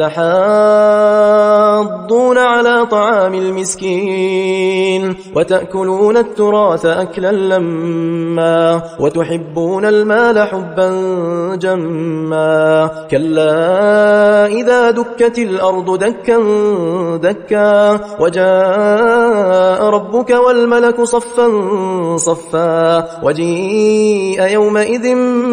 تحاضون على طعام المسكين وتأكلون التراث أكلا لما وتحبون المال حبا جما كلا إذا دكت الأرض دكا دكا وجاء ربك والملك صفا صفا وجيء يومئذ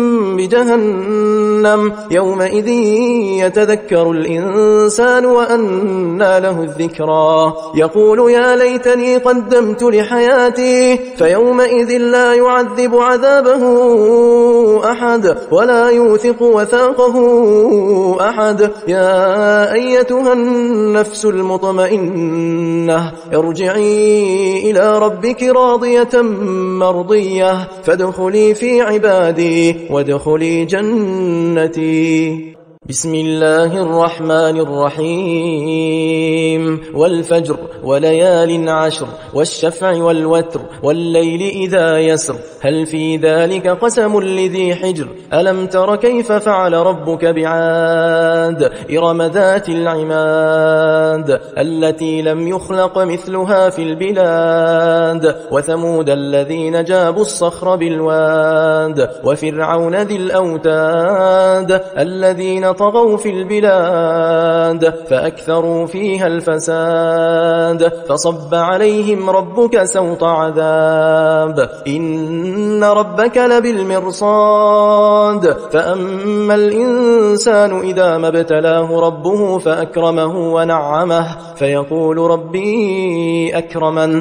بجهنم يومئذ يتذكر الإنسان وأنى له الذكرى يقول يا ليتني قدمت لحياتي فيومئذ لا يعذب عذابه أحد ولا يوثق وثاقه أحد يا أيتها النفس المطمئنة ارجعي إلى ربك راضية مرضية فادخلي في عبادي وادخلي جنتي بسم الله الرحمن الرحيم والفجر وليال عشر والشفع والوتر والليل إذا يسر هل في ذلك قسم لذي حجر ألم تر كيف فعل ربك بعاد إرم ذات العماد التي لم يخلق مثلها في البلاد وثمود الذين جابوا الصخر بالواد وفرعون ذي الأوتاد الذين طغوا في البلاد فأكثروا فيها الفساد فصب عليهم ربك سوط عذاب إن ربك لبالمرصاد فأما الإنسان إذا ما ابتلاه ربه فأكرمه ونعمه فيقول ربي أكرمن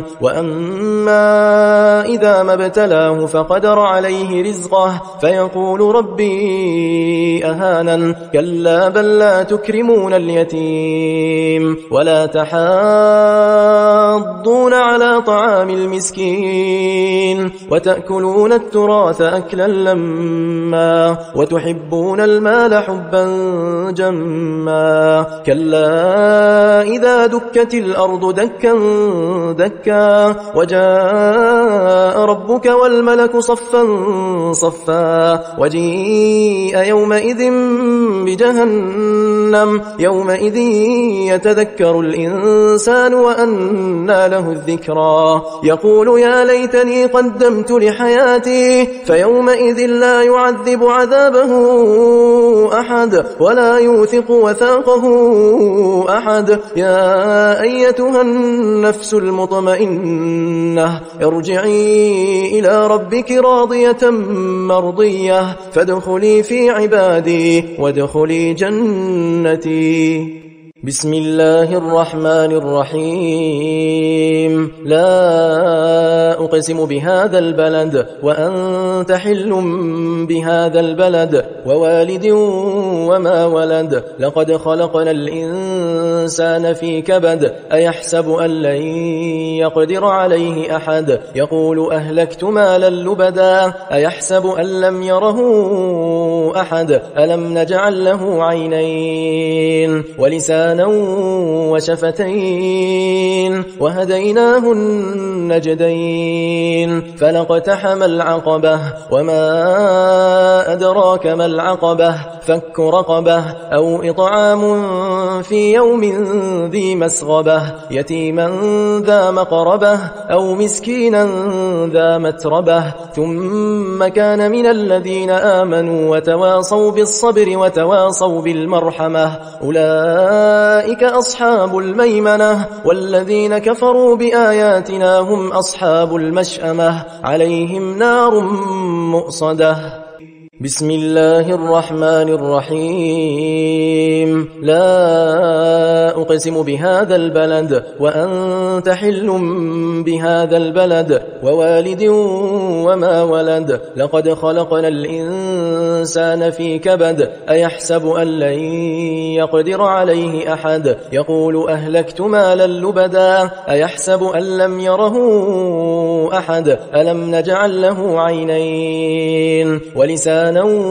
وأما إذا ما ابتلاه فقدر عليه رزقه فيقول ربي أهانن كلا بل لا تكرمون اليتيم ولا تحاضون على طعام المسكين وتأكلون التراث أكلا لما وتحبون المال حبا جما كلا إذا دكت الأرض دكا دكا وجاء ربك والملك صفا صفا وجيء يومئذ بجهنم يومئذ يتذكر الإنسان وأنى له الذكرى يقول يا ليتني قدمت لحياتي فيومئذ لا يعذب عذابه أحد ولا يوثق وثاقه أحد يا أيتها النفس المطمئنة ارجعي إلى ربك راضية مرضية فادخلي في عبادي وادخلي جنتي بسم الله الرحمن الرحيم لا أقسم بهذا البلد وأنت حل بهذا البلد ووالد وما ولد لقد خلقنا الإنسان في كبد أيحسب أن لن يقدر عليه أحد يقول أهلكت مالا لبدا أيحسب أن لم يره أحد ألم نجعل له عينين ولسانا وشفتين وهديناه النجدين الدين فلاقتحم العقبة وما أدراك ما العقبة فك رقبة أو إطعام في يوم ذي مسغبة يتيما ذا مقربة أو مسكينا ذا متربة ثم كان من الذين آمنوا وتواصوا بالصبر وتواصوا بالمرحمة أولئك أصحاب الميمنة والذين كفروا بآياتنا هم أصحاب المشأمة عليهم نار مؤصدة. بسم الله الرحمن الرحيم لا أقسم بهذا البلد وأنت حل بهذا البلد ووالد وما ولد لقد خلقنا الإنسان في كبد أيحسب أن لن يقدر عليه أحد يقول أهلكت مالا لبدا أيحسب أن لم يره أحد ألم نجعل له عينين ولسانا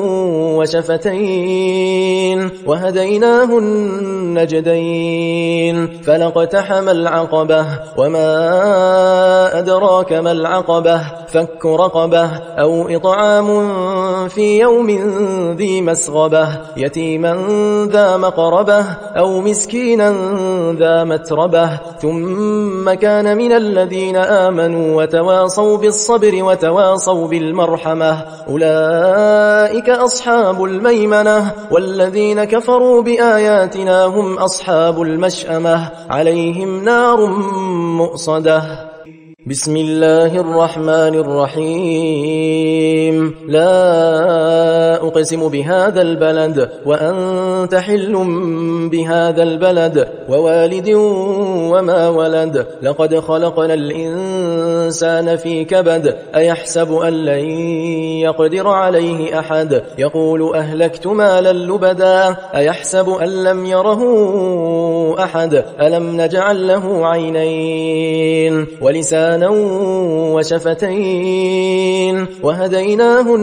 وشفتين وهديناه النجدين فلاقتحم العقبة وما أدراك ما العقبة فك رقبة أو إطعام في يوم ذي مسغبة يتيما ذا مقربة أو مسكينا ذا متربة ثم كان من الذين آمنوا وتواصوا بالصبر وتواصوا بالمرحمة أولئك أصحاب الميمنة والذين كفروا بآياتنا هم أصحاب المشأمة عليهم نار مؤصدة. بسم الله الرحمن الرحيم لا أقسم بهذا البلد وأنت حل بهذا البلد ووالد وما ولد لقد خلقنا الإنسان في كبد أيحسب أن لن يقدر عليه أحد يقول أهلكت مالا لبدا أيحسب أن لم يره أحد ألم نجعل له عينين ولسانا وشفتين وهديناه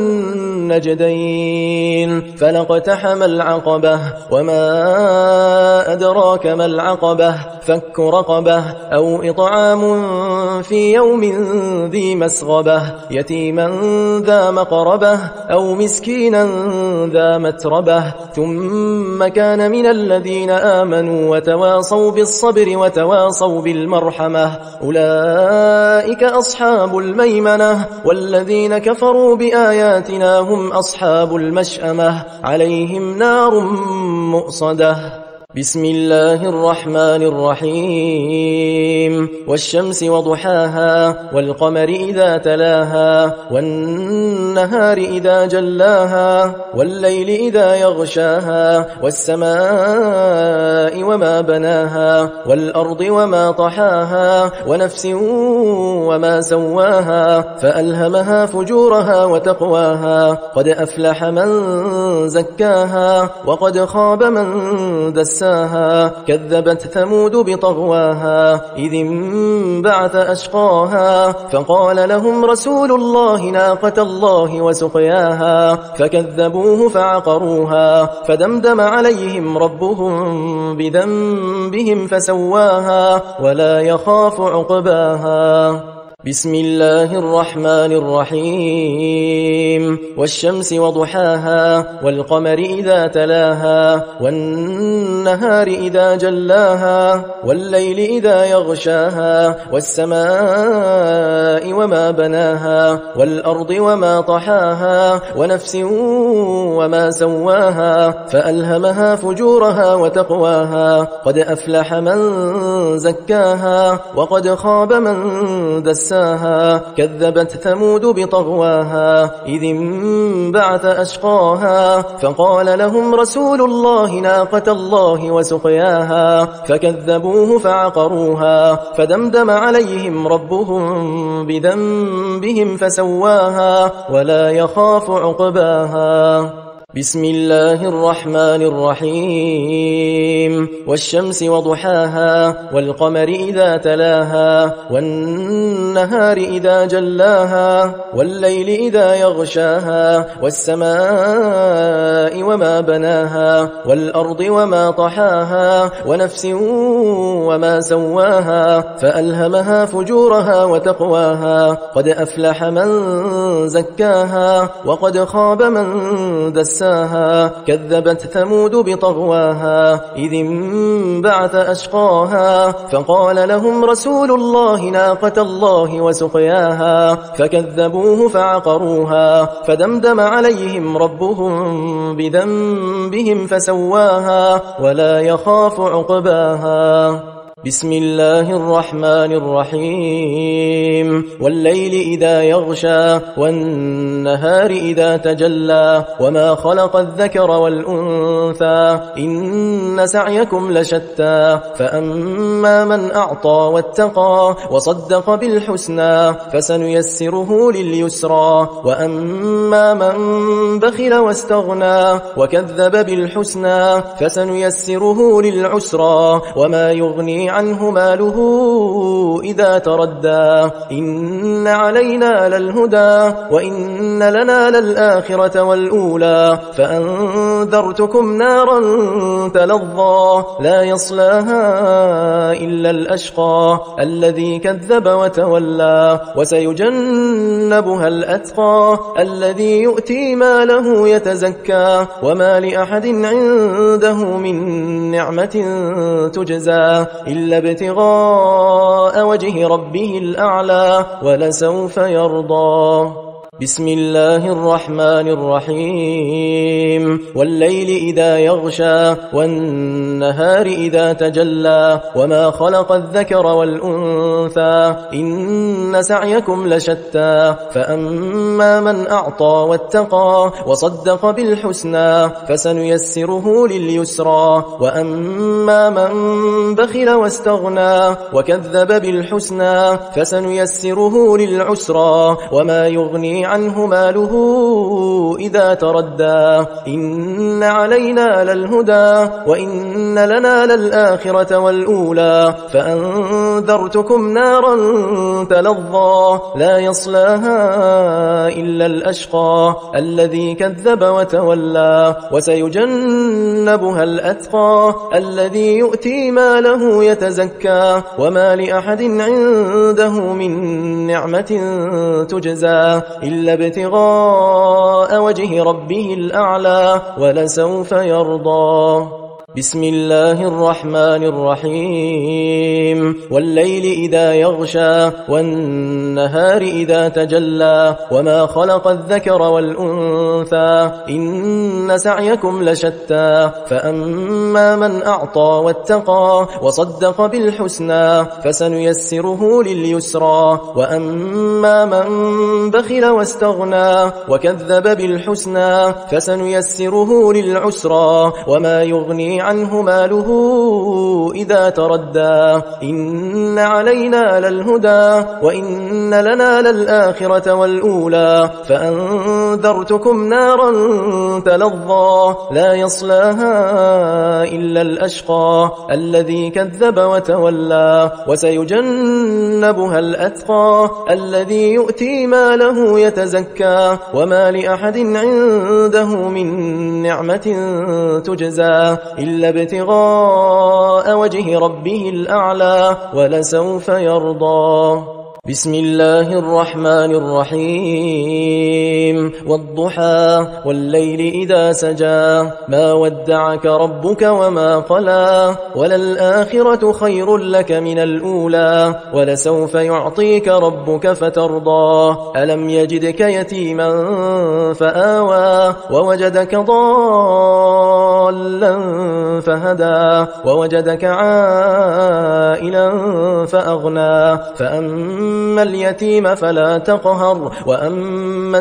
النجدين فلاقتحم العقبة وما أدراك ما العقبة فك رقبة أو إطعام في يوم ذي مسغبة يتيما ذا مقربة أو مسكينا ذا متربة ثم كان من الذين آمنوا وتواصوا بالصبر وتواصوا بالمرحمة أولئك أصحاب الميمنة والذين كفروا بآياتنا هم أصحاب المشأمة عليهم نار مؤصدة. بسم الله الرحمن الرحيم والشمس وضحاها والقمر إذا تلاها والنهار إذا جلاها والليل إذا يغشاها والسماء وما بناها والأرض وما طحاها ونفس وما سواها فألهمها فجورها وتقواها قد أفلح من زكاها وقد خاب من دساها كذبت ثمود بطغواها إذ انبعث أشقاها فقال لهم رسول الله ناقة الله وسقياها فكذبوه فعقروها فدمدم عليهم ربهم بذنبهم فسواها ولا يخاف عقباها. بسم الله الرحمن الرحيم والشمس وضحاها والقمر إذا تلاها والنهار إذا جلاها والليل إذا يغشاها والسماء وما بناها والأرض وما طحاها ونفس وما سواها فألهمها فجورها وتقواها قد أفلح من زكاها وقد خاب من دساها كذبت ثمود بطغواها إذ انبعث أشقاها فقال لهم رسول الله ناقة الله وسقياها فكذبوه فعقروها فدمدم عليهم ربهم بذنبهم فسواها ولا يخاف عقباها. بسم الله الرحمن الرحيم والشمس وضحاها والقمر إذا تلاها والنهار إذا جلاها والليل إذا يغشاها والسماء وما بناها والأرض وما طحاها ونفس وما سواها فألهمها فجورها وتقواها قد أفلح من زكاها وقد خاب من دساها كذبت ثمود بطغواها إذ انبعث أشقاها فقال لهم رسول الله ناقة الله وسقياها فكذبوه فعقروها فدمدم عليهم ربهم بذنبهم فسواها ولا يخاف عقباها بسم الله الرحمن الرحيم والليل إذا يغشى والنهار إذا تجلى وما خلق الذكر والأنثى إن سعيكم لشتى فأما من أعطى واتقى وصدق بالحسنى فسنيسره لليسرى وأما من بخل واستغنى وكذب بالحسنى فسنيسره للعسرى وما يغني عنه ماله إذا تردى إن علينا للهدى وإن لنا للآخرة والأولى فأنذرتكم نارا تلظى لا يصلاها إلا الأشقى الذي كذب وتولى وسيجنبها الأتقى الذي يؤتي ماله يتزكى وما لأحد عنده من نعمة تجزى إلا ابتغاء وجه ربه الأعلى ولسوف يرضى بسم الله الرحمن الرحيم والليل إذا يغشى والنهار إذا تجلى وما خلق الذكر والأنثى إن سعيكم لشتى فأما من أعطى واتقى وصدق بالحسنى فسنيسره لليسرى وأما من بخل واستغنى وكذب بالحسنى فسنيسره للعسرى وما يغني عنه ماله إذا تردى إن علينا للهدى وإن لنا للآخرة والأولى فأنذرتكم نارا تلظى لا يصلاها إلا الأشقى الذي كذب وتولى وسيجنبها الأتقى الذي يؤتي ماله يتزكى وما لأحد عنده من نعمة تجزى إلا ابتغاء وجه ربه الأعلى ولسوف يرضى بسم الله الرحمن الرحيم والليل إذا يغشى والنهار إذا تجلى وما خلق الذكر والأنثى إن سعيكم لشتى فأما من أعطى واتقى وصدق بالحسنى فسنيسره لليسرى وأما من بخل واستغنى وكذب بالحسنى فسنيسره للعسرى وما يغني عنه ماله إذا تردى إن علينا للهدى وإن لنا للآخرة والأولى فأنذرتكم نارا تلظى لا يصلاها إلا الأشقى الذي كذب وتولى وسيجنبها الأتقى الذي يؤتي ماله يتزكى وما لأحد عنده من نعمة تجزى إلا ابتغاء وجه ربه الأعلى ولسوف يرضى بسم الله الرحمن الرحيم والضحى والليل إذا سجى ما ودعك ربك وما قلى وللآخرة خير لك من الأولى ولسوف يعطيك ربك فترضى ألم يجدك يتيما فآوى ووجدك ضالا فهدى ووجدك عائلا فأغنى فأما أما اليتيم فلا تقهر وأما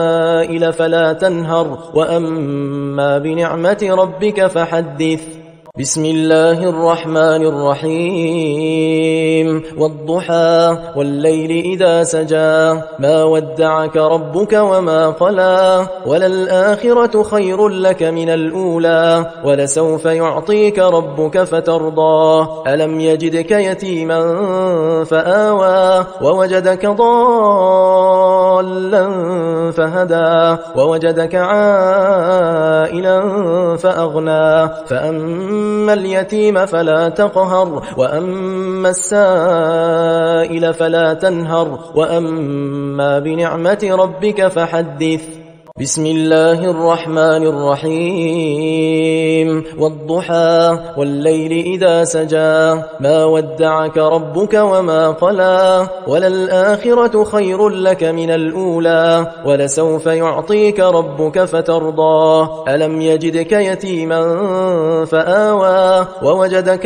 السائل فلا تنهر وأما بنعمة ربك فحدث بسم الله الرحمن الرحيم والضحى والليل إذا سجى ما ودعك ربك وما قلى وللآخرة خير لك من الأولى ولسوف يعطيك ربك فترضى ألم يجدك يتيما فآوى ووجدك ضالا فهدى ووجدك عائلا فأغنى فأما أما اليتيم فلا تقهر وأما السائل فلا تنهر وأما بنعمة ربك فحدث بسم الله الرحمن الرحيم والضحى والليل إذا سجى ما ودعك ربك وما قلى وللآخرة خير لك من الأولى ولسوف يعطيك ربك فترضى ألم يجدك يتيما فآوى ووجدك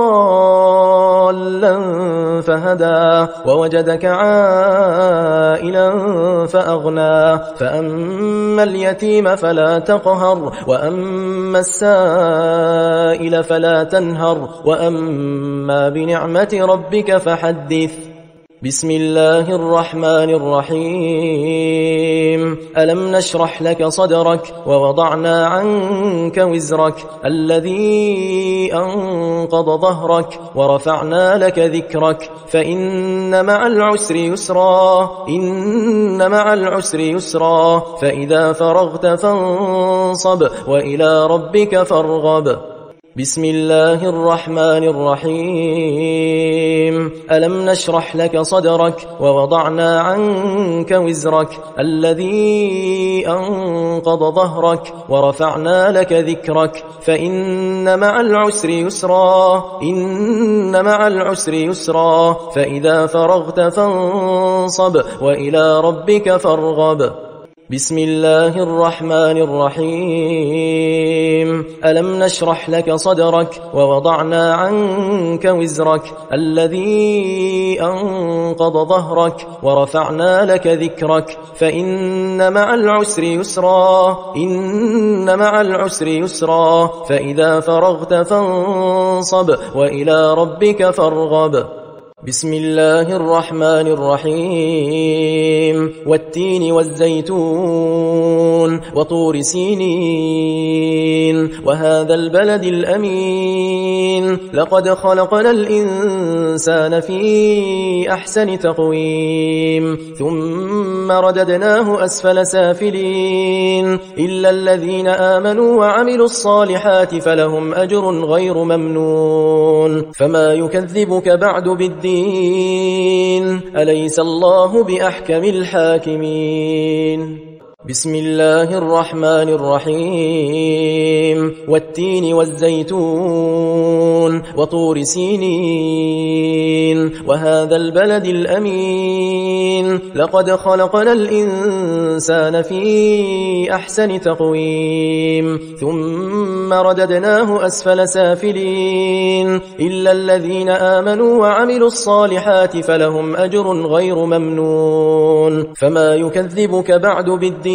ضالا فهدى ووجدك عائلا فأغنى فأما أما اليتيم فلا تقهر وأما السائل فلا تنهر وأما بنعمة ربك فحدث بسم الله الرحمن الرحيم ألم نشرح لك صدرك ووضعنا عنك وزرك الذي أنقض ظهرك ورفعنا لك ذكرك فإن مع العسر يسرا إن مع العسر يسرا فإذا فرغت فانصب وإلى ربك فارغب بسم الله الرحمن الرحيم ألم نشرح لك صدرك ووضعنا عنك وزرك الذي أنقض ظهرك ورفعنا لك ذكرك فإن مع العسر يسرا إن مع العسر يسرا فإذا فرغت فانصب وإلى ربك فارغب بسم الله الرحمن الرحيم ألم نشرح لك صدرك ووضعنا عنك وزرك الذي أنقض ظهرك ورفعنا لك ذكرك فإن مع العسر يسرا إن مع العسر يسرا فإذا فرغت فانصب وإلى ربك فارغب بسم الله الرحمن الرحيم والتين والزيتون وطور سينين وهذا البلد الأمين لقد خلقنا الإنسان في أحسن تقويم ثم رددناه أسفل سافلين إلا الذين آمنوا وعملوا الصالحات فلهم أجر غير ممنون فما يكذبك بعد بالدين أليس الله بأحكم الحاكمين بسم الله الرحمن الرحيم والتين والزيتون وطور سينين وهذا البلد الأمين لقد خلقنا الإنسان في أحسن تقويم ثم رددناه أسفل سافلين إلا الذين آمنوا وعملوا الصالحات فلهم أجر غير ممنون فما يكذبك بعد بالدين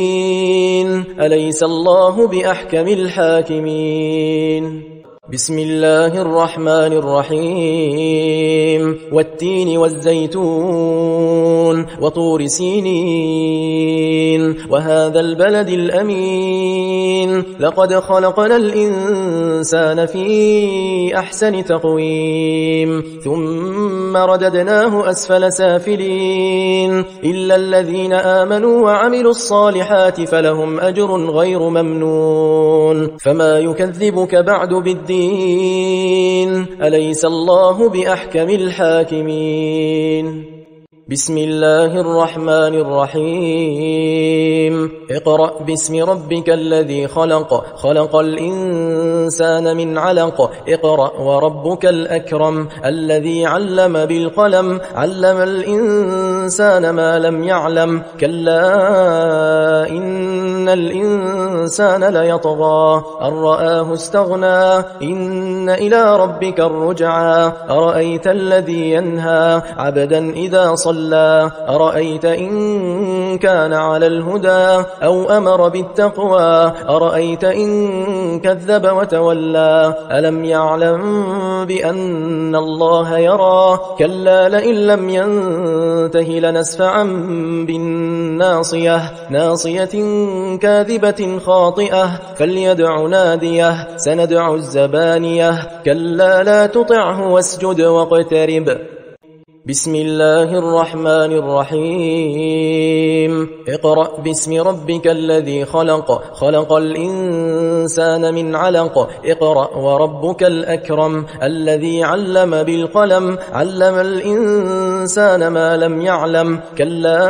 أليس الله بأحكم الحاكمين بسم الله الرحمن الرحيم والتين والزيتون وطور سينين وهذا البلد الأمين لقد خلقنا الإنسان في أحسن تقويم ثم رددناه أسفل سافلين إلا الذين آمنوا وعملوا الصالحات فلهم أجر غير ممنون فما يكذبك بعد بالدين أليس الله بأحكم الحاكمين بسم الله الرحمن الرحيم اقرأ باسم ربك الذي خلق خلق الإنسان من علق اقرأ وربك الأكرم الذي علم بالقلم علم الإنسان ما لم يعلم كلا إن الإنسان ليطغى أن رآه استغنى إن إلى ربك الرجعى أرأيت الذي ينهى عبدا إذا صلى صلى أرأيت إن كان على الهدى أو أمر بالتقوى أرأيت إن كذب وتولى ألم يعلم بأن الله يرى كلا لئن لم ينته لنسفعا بالناصية ناصية كاذبة خاطئة فليدع ناديه سندع الزبانية كلا لا تطعه واسجد واقترب. بسم الله الرحمن الرحيم اقرأ باسم ربك الذي خلق خلق الإنسان من علق اقرأ وربك الأكرم الذي علم بالقلم علم الإنسان ما لم يعلم كلا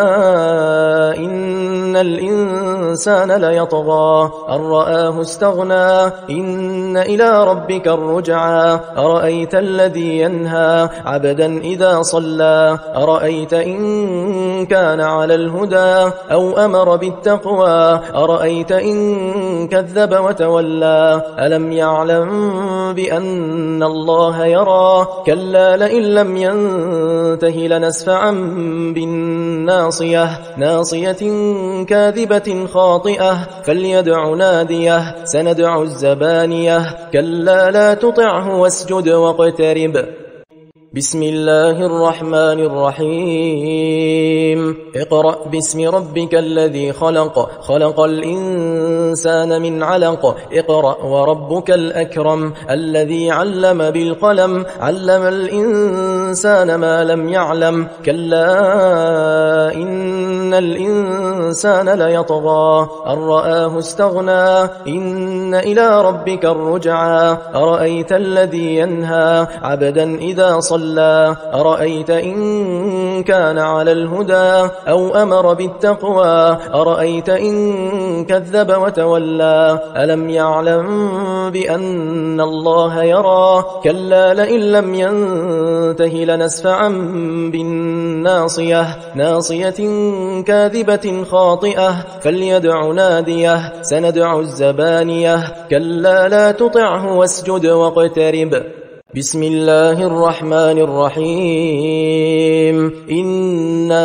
إن الإنسان ليطغى أن رآه استغنى إن إلى ربك الرجعى أرأيت الذي ينهى عبدا إذا صلى أرأيت إن كان على الهدى أو أمر بالتقوى أرأيت إن كذب وتولى ألم يعلم بأن الله يرى كلا لئن لم ينته لنسفعا بالناصية ناصية كاذبة خاطئة فليدع ناديه سندع الزبانية كلا لا تطعه واسجد واقترب. بسم الله الرحمن الرحيم اقرأ باسم ربك الذي خلق خلق الإنسان من علق اقرأ وربك الأكرم الذي علم بالقلم علم الإنسان ما لم يعلم كلا إن الإنسان ليطغى أن رآه استغنى إن إلى ربك الرجعى أرأيت الذي ينهى عبدا إذا صلى أرأيت إن كان على الهدى أو أمر بالتقوى أرأيت إن كذب وتولى ألم يعلم بأن الله يرى كلا لئن لم ينته لنسفعا بالناصية ناصية كاذبة خاطئة فليدع ناديه سندع الزبانية كلا لا تطعه واسجد واقترب. بسم الله الرحمن الرحيم إنا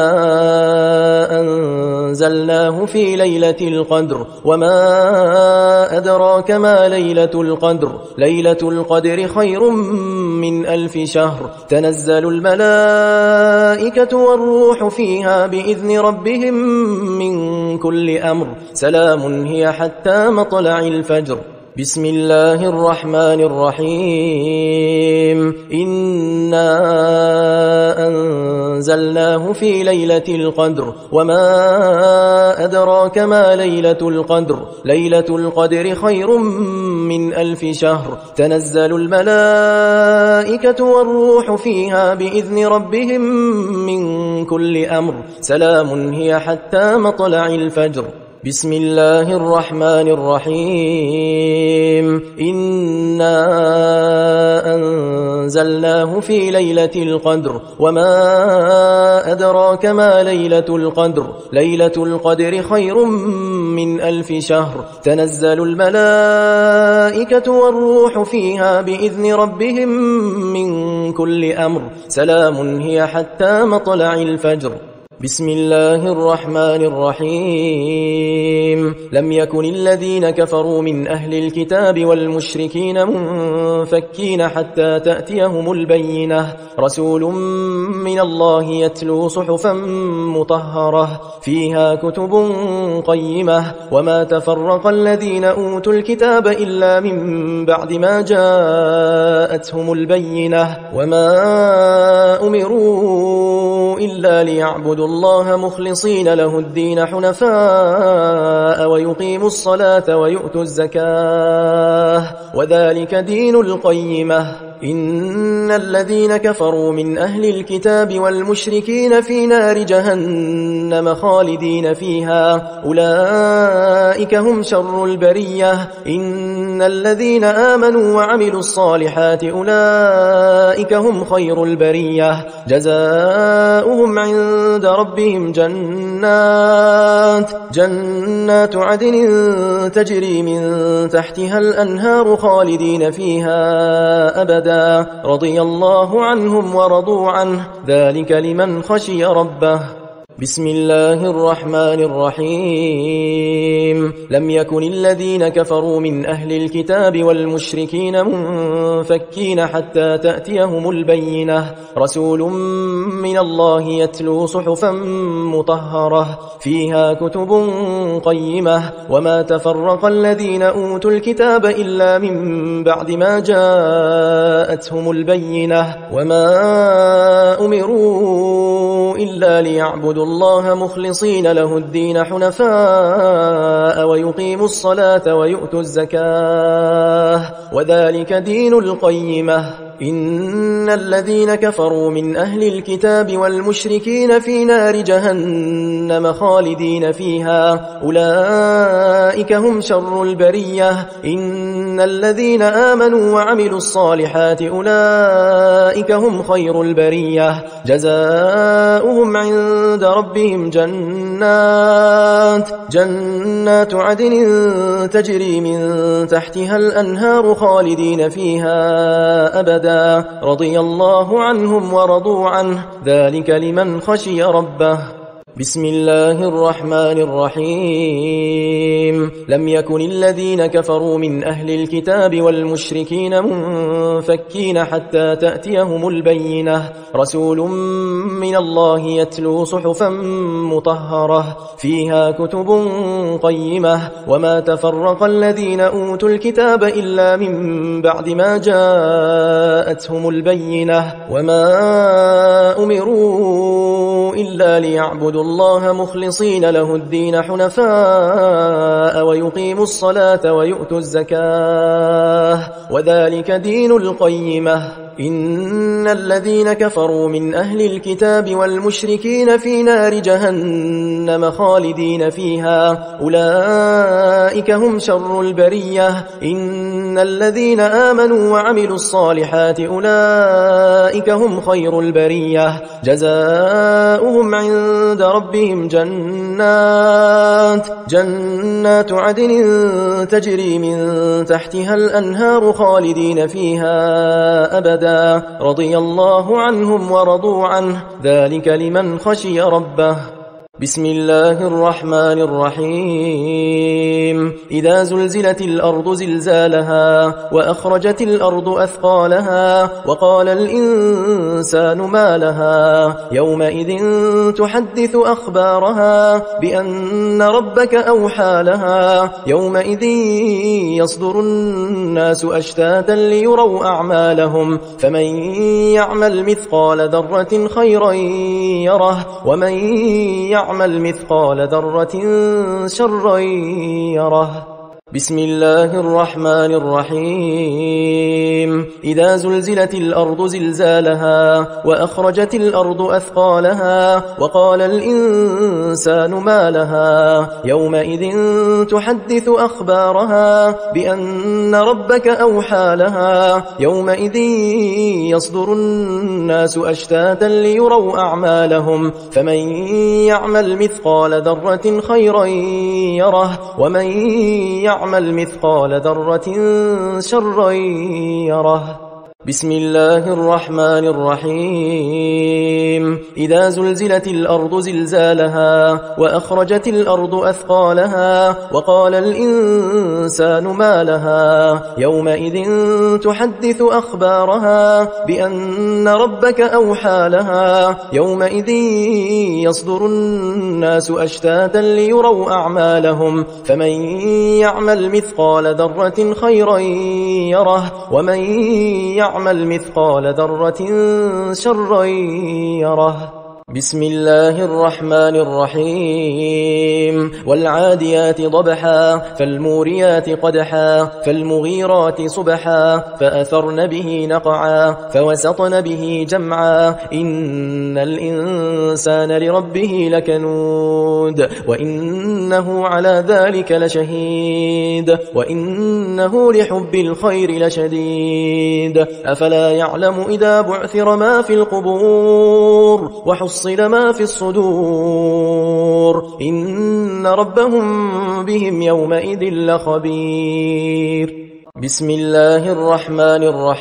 أنزلناه في ليلة القدر وما أدراك ما ليلة القدر ليلة القدر خير من ألف شهر تنزل الملائكة والروح فيها بإذن ربهم من كل أمر سلام هي حتى مطلع الفجر. بسم الله الرحمن الرحيم إنا أنزلناه في ليلة القدر وما أدراك ما ليلة القدر ليلة القدر خير من ألف شهر تنزل الملائكة والروح فيها بإذن ربهم من كل أمر سلام هي حتى مطلع الفجر. بسم الله الرحمن الرحيم إنا أنزلناه في ليلة القدر وما أدراك ما ليلة القدر ليلة القدر خير من ألف شهر تنزل الملائكة والروح فيها بإذن ربهم من كل أمر سلام هي حتى مطلع الفجر. بسم الله الرحمن الرحيم لم يكن الذين كفروا من أهل الكتاب والمشركين منفكين حتى تأتيهم البينة رسول من الله يتلو صحفا مطهرة فيها كتب قيمة وما تفرق الذين أوتوا الكتاب إلا من بعد ما جاءتهم البينة وما أمروا إلا ليعبدوا الله مخلصين له الدين حنفاء ويقيموا الصلاة ويؤتوا الزكاة وذلك دين القيمة إن الذين كفروا من أهل الكتاب والمشركين في نار جهنم خالدين فيها أولئك هم شر البرية إن إن الذين آمنوا وعملوا الصالحات أولئك هم خير البرية جزاؤهم عند ربهم جنات جنات عدن تجري من تحتها الأنهار خالدين فيها أبدا رضي الله عنهم ورضوا عنه ذلك لمن خشي ربه. بسم الله الرحمن الرحيم. لم يكن الذين كفروا من أهل الكتاب والمشركين منفكين حتى تأتيهم البينة رسول من الله يتلو صحفا مطهرة فيها كتب قيمة وما تفرق الذين أوتوا الكتاب إلا من بعد ما جاءتهم البينة وما أمروا إلا ليعبدوا الله مخلصين له الدين حنفاء ويقيموا الصلاة ويؤتوا الزكاة وذلك دين القيمة. إن الذين كفروا من أهل الكتاب والمشركين في نار جهنم خالدين فيها أولئك هم شر البرية إن الذين آمنوا وعملوا الصالحات أولئك هم خير البرية جزاؤهم عند ربهم جنات جنات عدن تجري من تحتها الأنهار خالدين فيها أبدا رضي الله عنهم ورضوا عنه ذلك لمن خشي ربه. بسم الله الرحمن الرحيم. لم يكن الذين كفروا من أهل الكتاب والمشركين منفكين حتى تأتيهم البينة رسول من الله يتلو صحفا مطهرة فيها كتب قيمة وما تفرق الذين أوتوا الكتاب إلا من بعد ما جاءتهم البينة وما أمروا إلا ليعبدوا الله مخلصين له الدين حنفاء ويقيموا الصلاة ويؤتوا الزكاة وذلك دين القيمة. إن الذين كفروا من أهل الكتاب والمشركين في نار جهنم خالدين فيها أولئك هم شر البرية إن الذين آمنوا وعملوا الصالحات أولئك هم خير البرية جزاؤهم عند ربهم جنات جنات عدن تجري من تحتها الأنهار خالدين فيها أبدا رضي الله عنهم ورضوا عنه ذلك لمن خشي ربه. بسم الله الرحمن الرحيم. إذا زلزلت الأرض زلزالها وأخرجت الأرض أثقالها وقال الإنسان ما لها يومئذ تحدث أخبارها بأن ربك أوحى لها يومئذ يصدر الناس أشتاتا ليروا أعمالهم فمن يعمل مثقال ذرة خيرا يره ومن يعمل يعمل مثقال ذرة شرا يره. بسم الله الرحمن الرحيم. إذا زلزلت الأرض زلزالها وأخرجت الأرض أثقالها وقال الإنسان ما لها يومئذ تحدث أخبارها بأن ربك أوحى لها يومئذ يصدر الناس أشتاتا ليروا أعمالهم فمن يعمل مثقال ذرة خيرا يره ومن يعمل يعمل مثقال ذرة شرا يره. بسم الله الرحمن الرحيم. إذا زلزلت الأرض زلزالها وأخرجت الأرض أثقالها وقال الإنسان ما لها يومئذ تحدث أخبارها بأن ربك أوحى لها يومئذ يصدر الناس أشتاتا ليروا أعمالهم فمن يعمل مثقال ذرة خيرا يره ومن يعمل يعمل مثقال ذرة شرا يره. بسم الله الرحمن الرحيم والعاديات ضبحا فالموريات قدحا فالمغيرات صبحا فأثرن به نقعا فوسطن به جمعا إن الإنسان لربه لكنود وإنه على ذلك لشهيد وإنه لحب الخير لشديد أفلا يعلم إذا بعثر ما في القبور وحصل ما في الصدور إن ربهم بهم يومئذ لخبير بسم الله الرحمن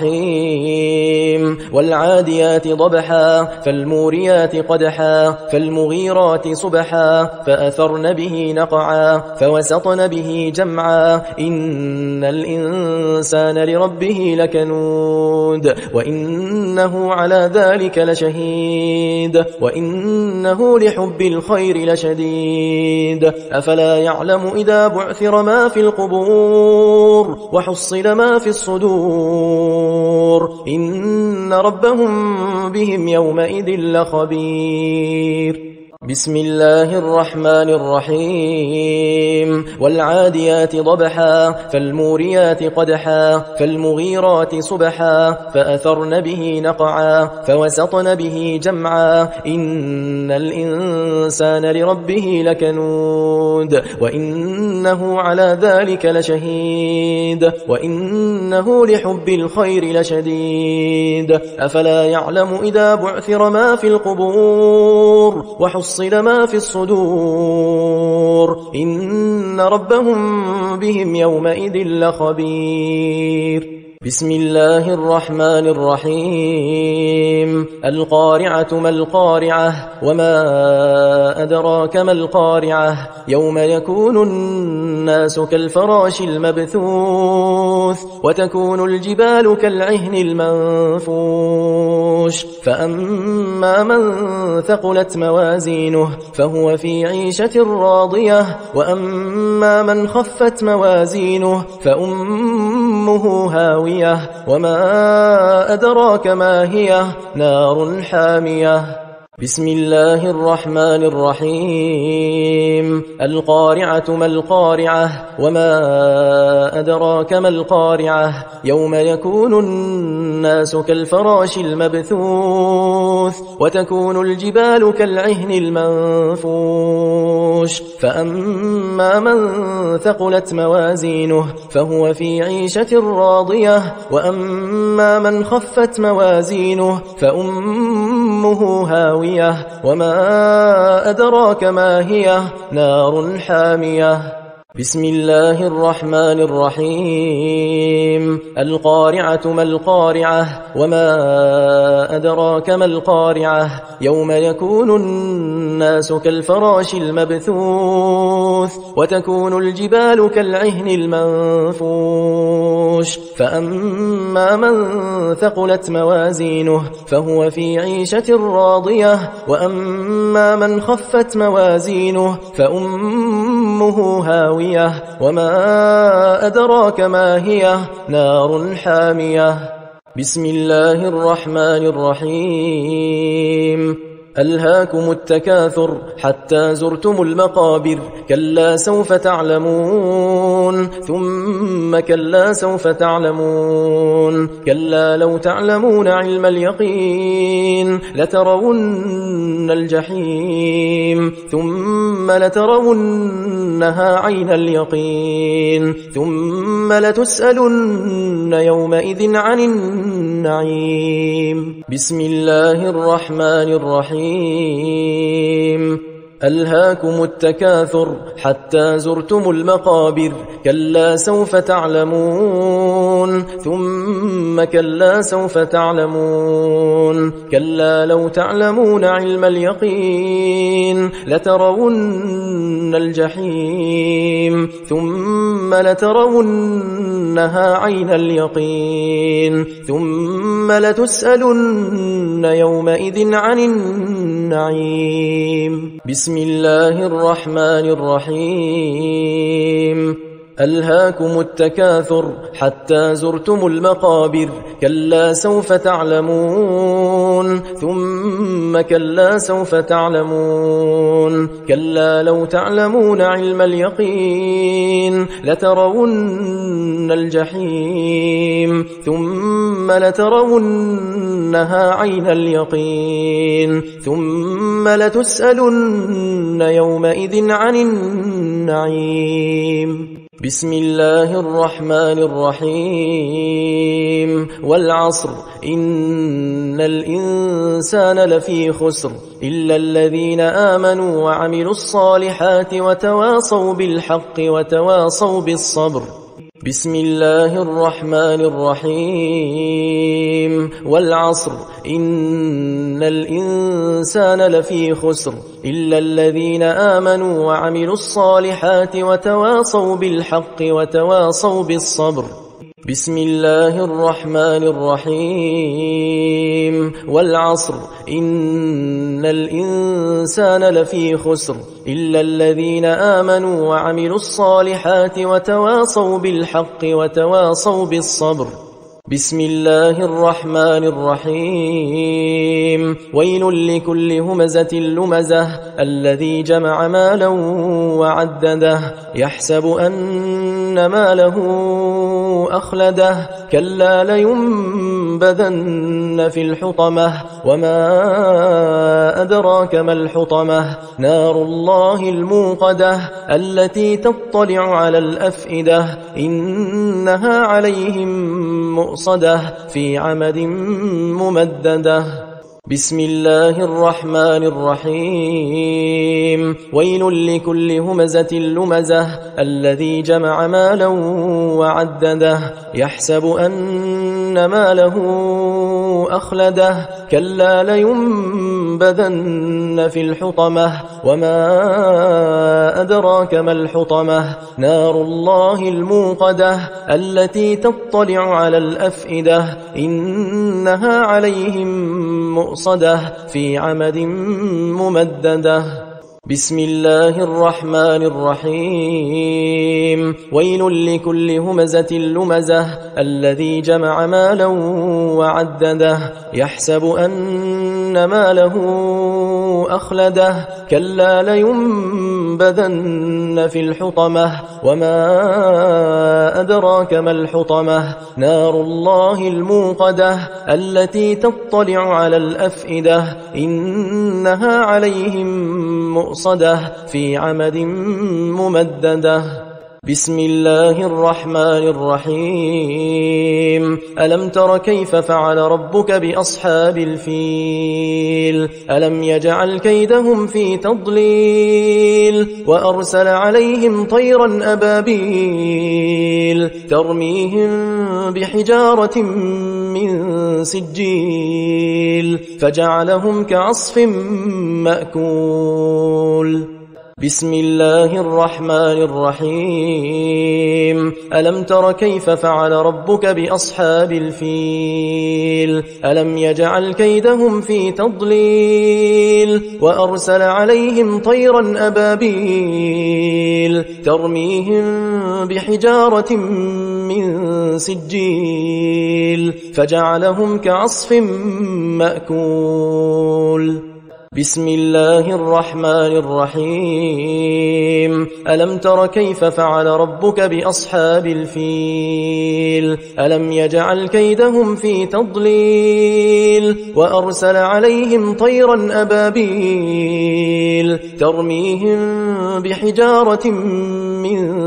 الرحيم والعاديات ضبحا فالموريات قدحا فالمغيرات صبحا فأثرن به نقعا فوسطن به جمعا إن الإنسان لربه لكنود وإنه على ذلك لشهيد وإنه لحب الخير لشديد أفلا يعلم إذا بعثر ما في القبور وحصل ما في الصدور إن ربهم بهم يومئذ لخبير بسم الله الرحمن الرحيم والعاديات ضبحا فالموريات قدحا فالمغيرات صبحا فأثرن به نقعا فوسطن به جمعا إن الإنسان لربه لكنود وإنه على ذلك لشهيد وإنه لحب الخير لشديد أفلا يعلم إذا بعثر ما في القبور وحصل ما في الصدور إن ربهم بهم يومئذ لخبير بسم الله الرحمن الرحيم القارعة ما القارعة وما أدراك ما القارعة يوم يكون الناس كالفراش المبثوث وتكون الجبال كالعهن المنفوش فأما من ثقلت موازينه فهو في عيشة راضية وأما من خفت موازينه فأمه هاوية وما أدراك ما هي نار حامية بسم الله الرحمن الرحيم القارعة ما القارعة وما أدراك ما القارعة يوم يكون الناس كالفراش المبثوث وتكون الجبال كالعهن المنفوش فأما من ثقلت موازينه فهو في عيشة راضية وأما من خفت موازينه فأمه هاوية وما أدراك ما هي نار حامية بسم الله الرحمن الرحيم القارعة ما القارعة وما أدراك ما القارعة يوم يكون الناس كالفراش المبثوث وتكون الجبال كالعهن المنفوش فأما من ثقلت موازينه فهو في عيشة راضية وأما من خفت موازينه فأمه هاوية وما أدراك ما هي نار حامية بسم الله الرحمن الرحيم ألهاكم التكاثر حتى زرتم المقابر كلا سوف تعلمون ثم كلا سوف تعلمون كلا لو تعلمون علم اليقين لترون الجحيم ثم لترونها عين اليقين ثم لتسألن يومئذ عن النعيم بسم الله الرحمن الرحيم ألهاكم التكاثر حتى زرتم المقابر كلا سوف تعلمون ثم كلا سوف تعلمون كلا لو تعلمون علم اليقين لترون الجحيم ثم لترونها عين اليقين ثم لتسألن يومئذ عن النعيم بسم الله الرحمن الرحيم ألهاكم التكاثر حتى زرتم المقابر كلا سوف تعلمون ثم كلا سوف تعلمون كلا لو تعلمون علم اليقين لترون الجحيم ثم لترونها عين اليقين ثم لتسألن يومئذ عن النعيم. بسم الله الرحمن الرحيم والعصر إن الإنسان لفي خسر إلا الذين آمنوا وعملوا الصالحات وتواصوا بالحق وتواصوا بالصبر. بسم الله الرحمن الرحيم والعصر إن الإنسان لفي خسر إلا الذين آمنوا وعملوا الصالحات وتواصوا بالحق وتواصوا بالصبر. بسم الله الرحمن الرحيم والعصر إن الإنسان لفي خسر إلا الذين آمنوا وعملوا الصالحات وتواصوا بالحق وتواصوا بالصبر. بسم الله الرحمن الرحيم ويل لكل همزة لمزة الذي جمع مالا وعدده يحسب أن ماله أخلده كلا لينبذن في الحطمة وما أدراك ما الحطمة نار الله الموقدة التي تطلع على الأفئدة إنها عليهم مؤصدة في عمد ممددة. بسم الله الرحمن الرحيم ويل لكل همزة لمزة الذي جمع مالا وعدده يحسب أن ماله أخلده كلا لينبذن في الحطمة وما أدراك ما الحطمة نار الله الموقدة التي تطلع على الأفئدة إنها عليهم مؤصدة في عمد ممددة. بسم الله الرحمن الرحيم ويل لكل همزة لمزة الذي جمع مالا وعدده يحسب أن ماله أخلده كلا لينبذن في الحطمة وما أدراك ما الحطمة نار الله الموقدة التي تطلع على الأفئدة إنها عليهم مؤصدة في عمد ممددة. بسم الله الرحمن الرحيم ألم تر كيف فعل ربك بأصحاب الفيل ألم يجعل كيدهم في تضليل وأرسل عليهم طيرا أبابيل ترميهم بحجارة من سجيل فجعلهم كعصف مأكول. بسم الله الرحمن الرحيم ألم تر كيف فعل ربك بأصحاب الفيل ألم يجعل كيدهم في تضليل وأرسل عليهم طيرا أبابيل ترميهم بحجارة من سجيل فجعلهم كعصف مأكول. بسم الله الرحمن الرحيم ألم تر كيف فعل ربك بأصحاب الفيل ألم يجعل كيدهم في تضليل وأرسل عليهم طيرا أبابيل ترميهم بحجارة من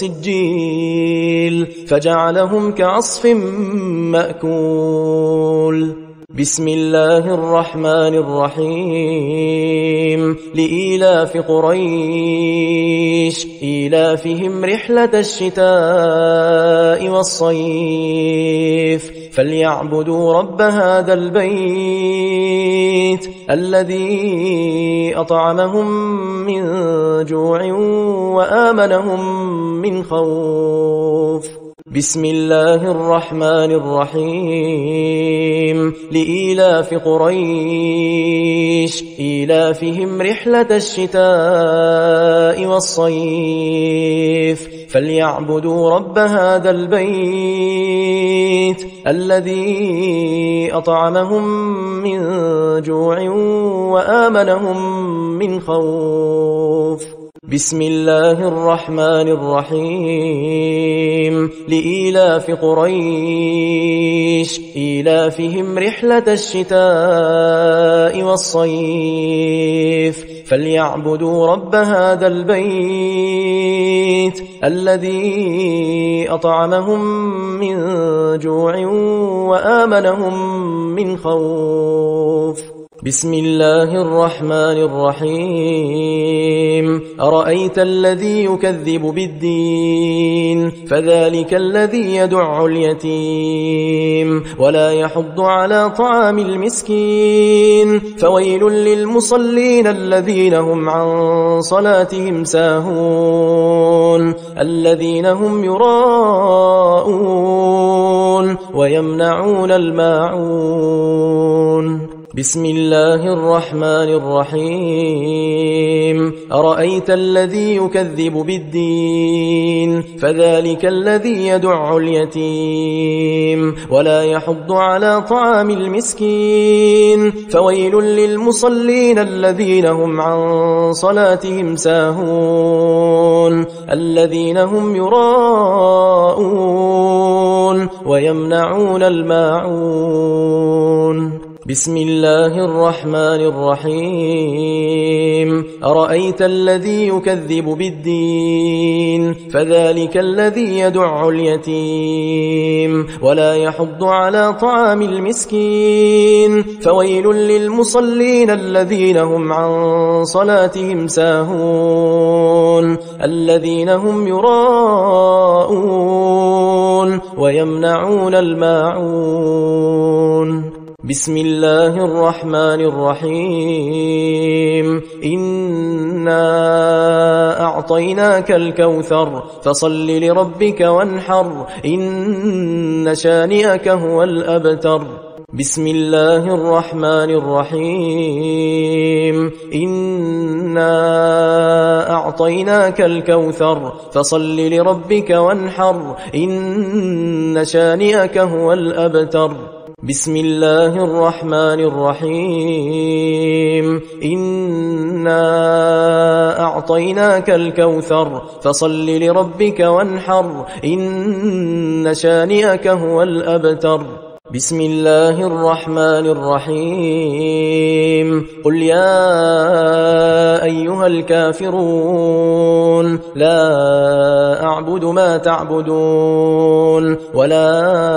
سجيل فجعلهم كعصف مأكول. بسم الله الرحمن الرحيم لإيلاف قريش إيلافهم رحلة الشتاء والصيف فليعبدوا رب هذا البيت الذي أطعمهم من جوع وآمنهم من خوف. بسم الله الرحمن الرحيم لإيلاف قريش إيلافهم رحلة الشتاء والصيف فليعبدوا رب هذا البيت الذي أطعمهم من جوع وآمنهم من خوف. بسم الله الرحمن الرحيم. لإيلاف قريش إيلافهم رحلة الشتاء والصيف فليعبدوا رب هذا البيت الذي أطعمهم من جوع وآمنهم من خوف. بسم الله الرحمن الرحيم. أرأيت الذي يكذب بالدين فذلك الذي يدع اليتيم ولا يحض على طعام المسكين فويل للمصلين الذين هم عن صلاتهم ساهون الذين هم يراءون ويمنعون الماعون. بسم الله الرحمن الرحيم. أرأيت الذي يكذب بالدين فذلك الذي يدع اليتيم ولا يحض على طعام المسكين فويل للمصلين الذين هم عن صلاتهم ساهون الذين هم يراءون ويمنعون الماعون. بسم الله الرحمن الرحيم. أرأيت الذي يكذب بالدين فذلك الذي يدع اليتيم ولا يحض على طعام المسكين فويل للمصلين الذين هم عن صلاتهم ساهون الذين هم يراءون ويمنعون الماعون. بسم الله الرحمن الرحيم. إنا أعطيناك الكوثر فصل لربك وانحر إن شانئك هو الأبتر. بسم الله الرحمن الرحيم. إنا أعطيناك الكوثر فصل لربك وانحر إن شانئك هو الأبتر. بسم الله الرحمن الرحيم. إنا أعطيناك الكوثر فصل لربك وانحر إن شانئك هو الأبتر. بسم الله الرحمن الرحيم. قل يا أيها الكافرون لا أعبد ما تعبدون ولا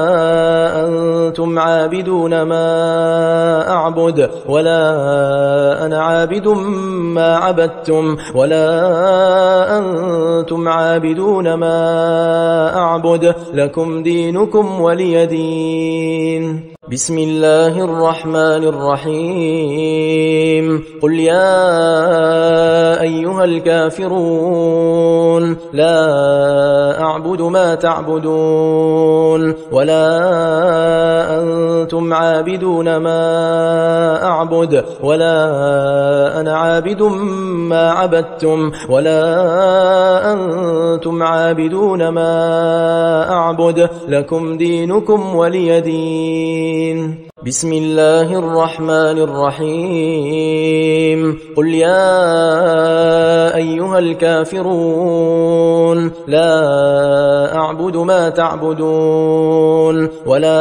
أنتم عابدون ما أعبد ولا أنا عابد ما عبدتم ولا أنتم عابدون ما أعبد لكم دينكم ولي دين. بسم الله الرحمن الرحيم. قل يا أيها الكافرون لا أعبد ما تعبدون ولا أنتم عابدون ما أعبد ولا أنا عابد ما عبدتم ولا أنتم عابدون ما أعبد لكم دينكم ولي دين. بسم الله الرحمن الرحيم. قل يا أيها الكافرون لا أعبد ما تعبدون ولا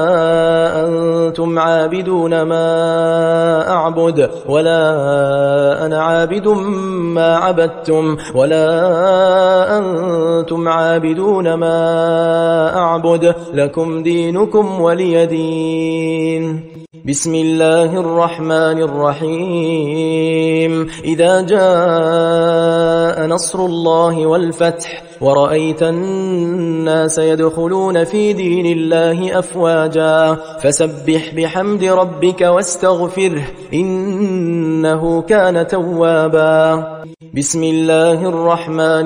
أنتم عابدون ما أعبد ولا أنا عابد ما عبدتم ولا أنتم عابدون ما أعبد لكم دينكم ولي دين. بسم الله الرحمن الرحيم. إذا جاء نصر الله والفتح ورأيت الناس يدخلون في دين الله أفواجا فسبح بحمد ربك واستغفره إنه كان توابا. بسم الله الرحمن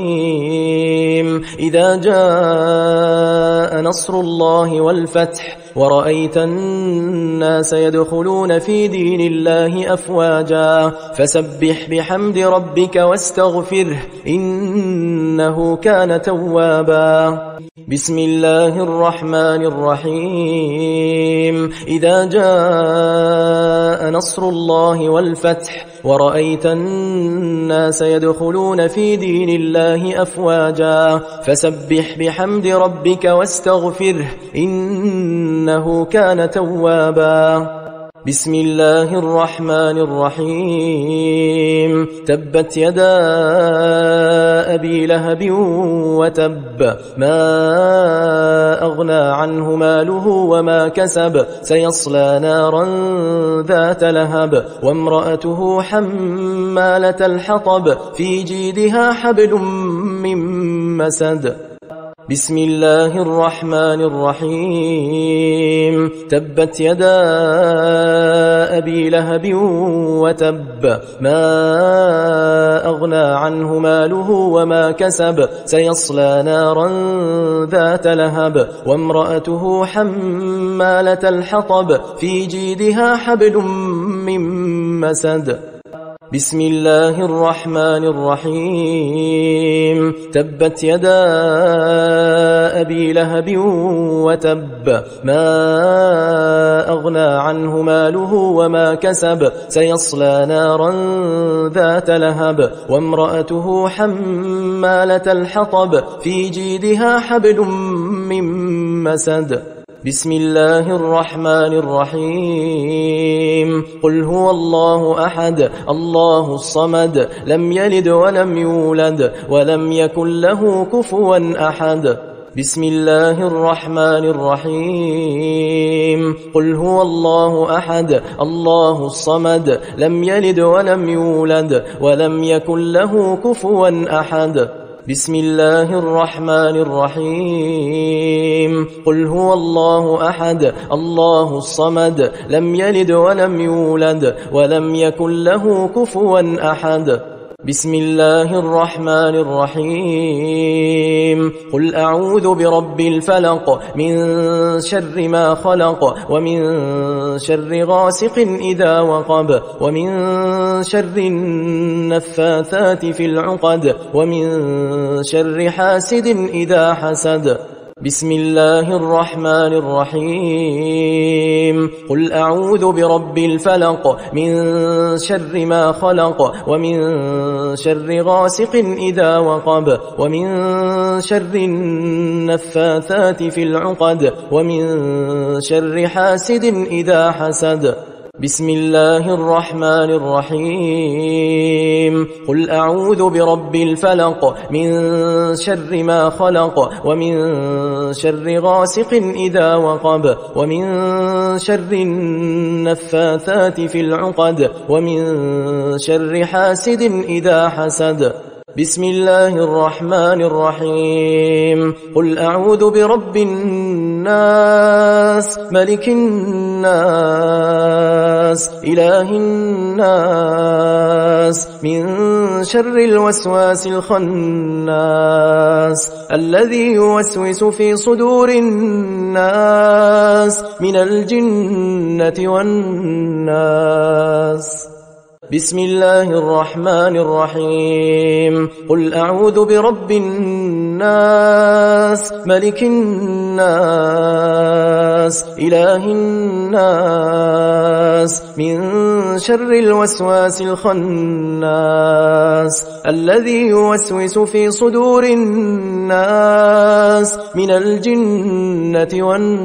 الرحيم. إذا جاء نصر الله والفتح ورأيت الناس يدخلون في دين الله أفواجا فسبح بحمد ربك واستغفره إنه كان توابا. بسم الله الرحمن الرحيم. إذا جاء نصر الله والفتح ورأيت الناس يدخلون في دين الله أفواجا فسبح بحمد ربك واستغفره إنه كان توابا. بسم الله الرحمن الرحيم. تبت يدا أبي لهب وتب ما أغنى عنه ماله وما كسب سيصلى نارا ذات لهب وامرأته حمالة الحطب في جيدها حبل من مسد. بسم الله الرحمن الرحيم. تبت يدا أبي لهب وتب ما أغنى عنه ماله وما كسب سيصلى نارا ذات لهب وامرأته حمالة الحطب في جيدها حبل من مسد. بسم الله الرحمن الرحيم. تبت يدا أبي لهب وتب ما أغنى عنه ماله وما كسب سيصلى نارا ذات لهب وامرأته حمالة الحطب في جيدها حبل من مسد. بسم الله الرحمن الرحيم. قل هو الله أحد الله الصمد لم يلد ولم يولد ولم يكن له كفوا أحد. بسم الله الرحمن الرحيم. قل هو الله أحد الله الصمد لم يلد ولم يولد ولم يكن له كفوا أحد. بسم الله الرحمن الرحيم. قل هو الله أحد الله الصمد لم يلد ولم يولد ولم يكن له كفوا أحد. بسم الله الرحمن الرحيم. قل أعوذ برب الفلق من شر ما خلق ومن شر غاسق إذا وقب ومن شر النفاثات في العقد ومن شر حاسد إذا حسد. بسم الله الرحمن الرحيم. قل أعوذ برب الفلق من شر ما خلق ومن شر غاسق إذا وقب ومن شر النفاثات في العقد ومن شر حاسد إذا حسد. بسم الله الرحمن الرحيم. قل أعوذ برب الفلق من شر ما خلق ومن شر غاسق إذا وقب ومن شر النفاثات في العقد ومن شر حاسد إذا حسد. بسم الله الرحمن الرحيم. قل أعوذ برب الناس ملك الناس إله الناس من شر الوسواس الخناس الذي يوسوس في صدور الناس من الجنة والناس. بسم الله الرحمن الرحيم. قل أعوذ برب الناس ملك الناس إله الناس من شر الوسواس الخناس الذي يوسوس في صدور الناس من الجنة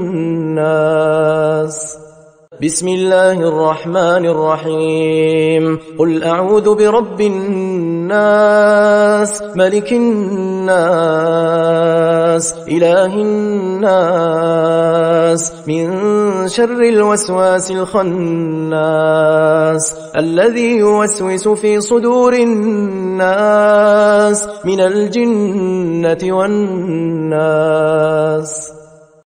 والناس. بسم الله الرحمن الرحيم. قل أعوذ برب الناس ملك الناس إله الناس من شر الوسواس الخناس الذي يوسوس في صدور الناس من الجنة والناس.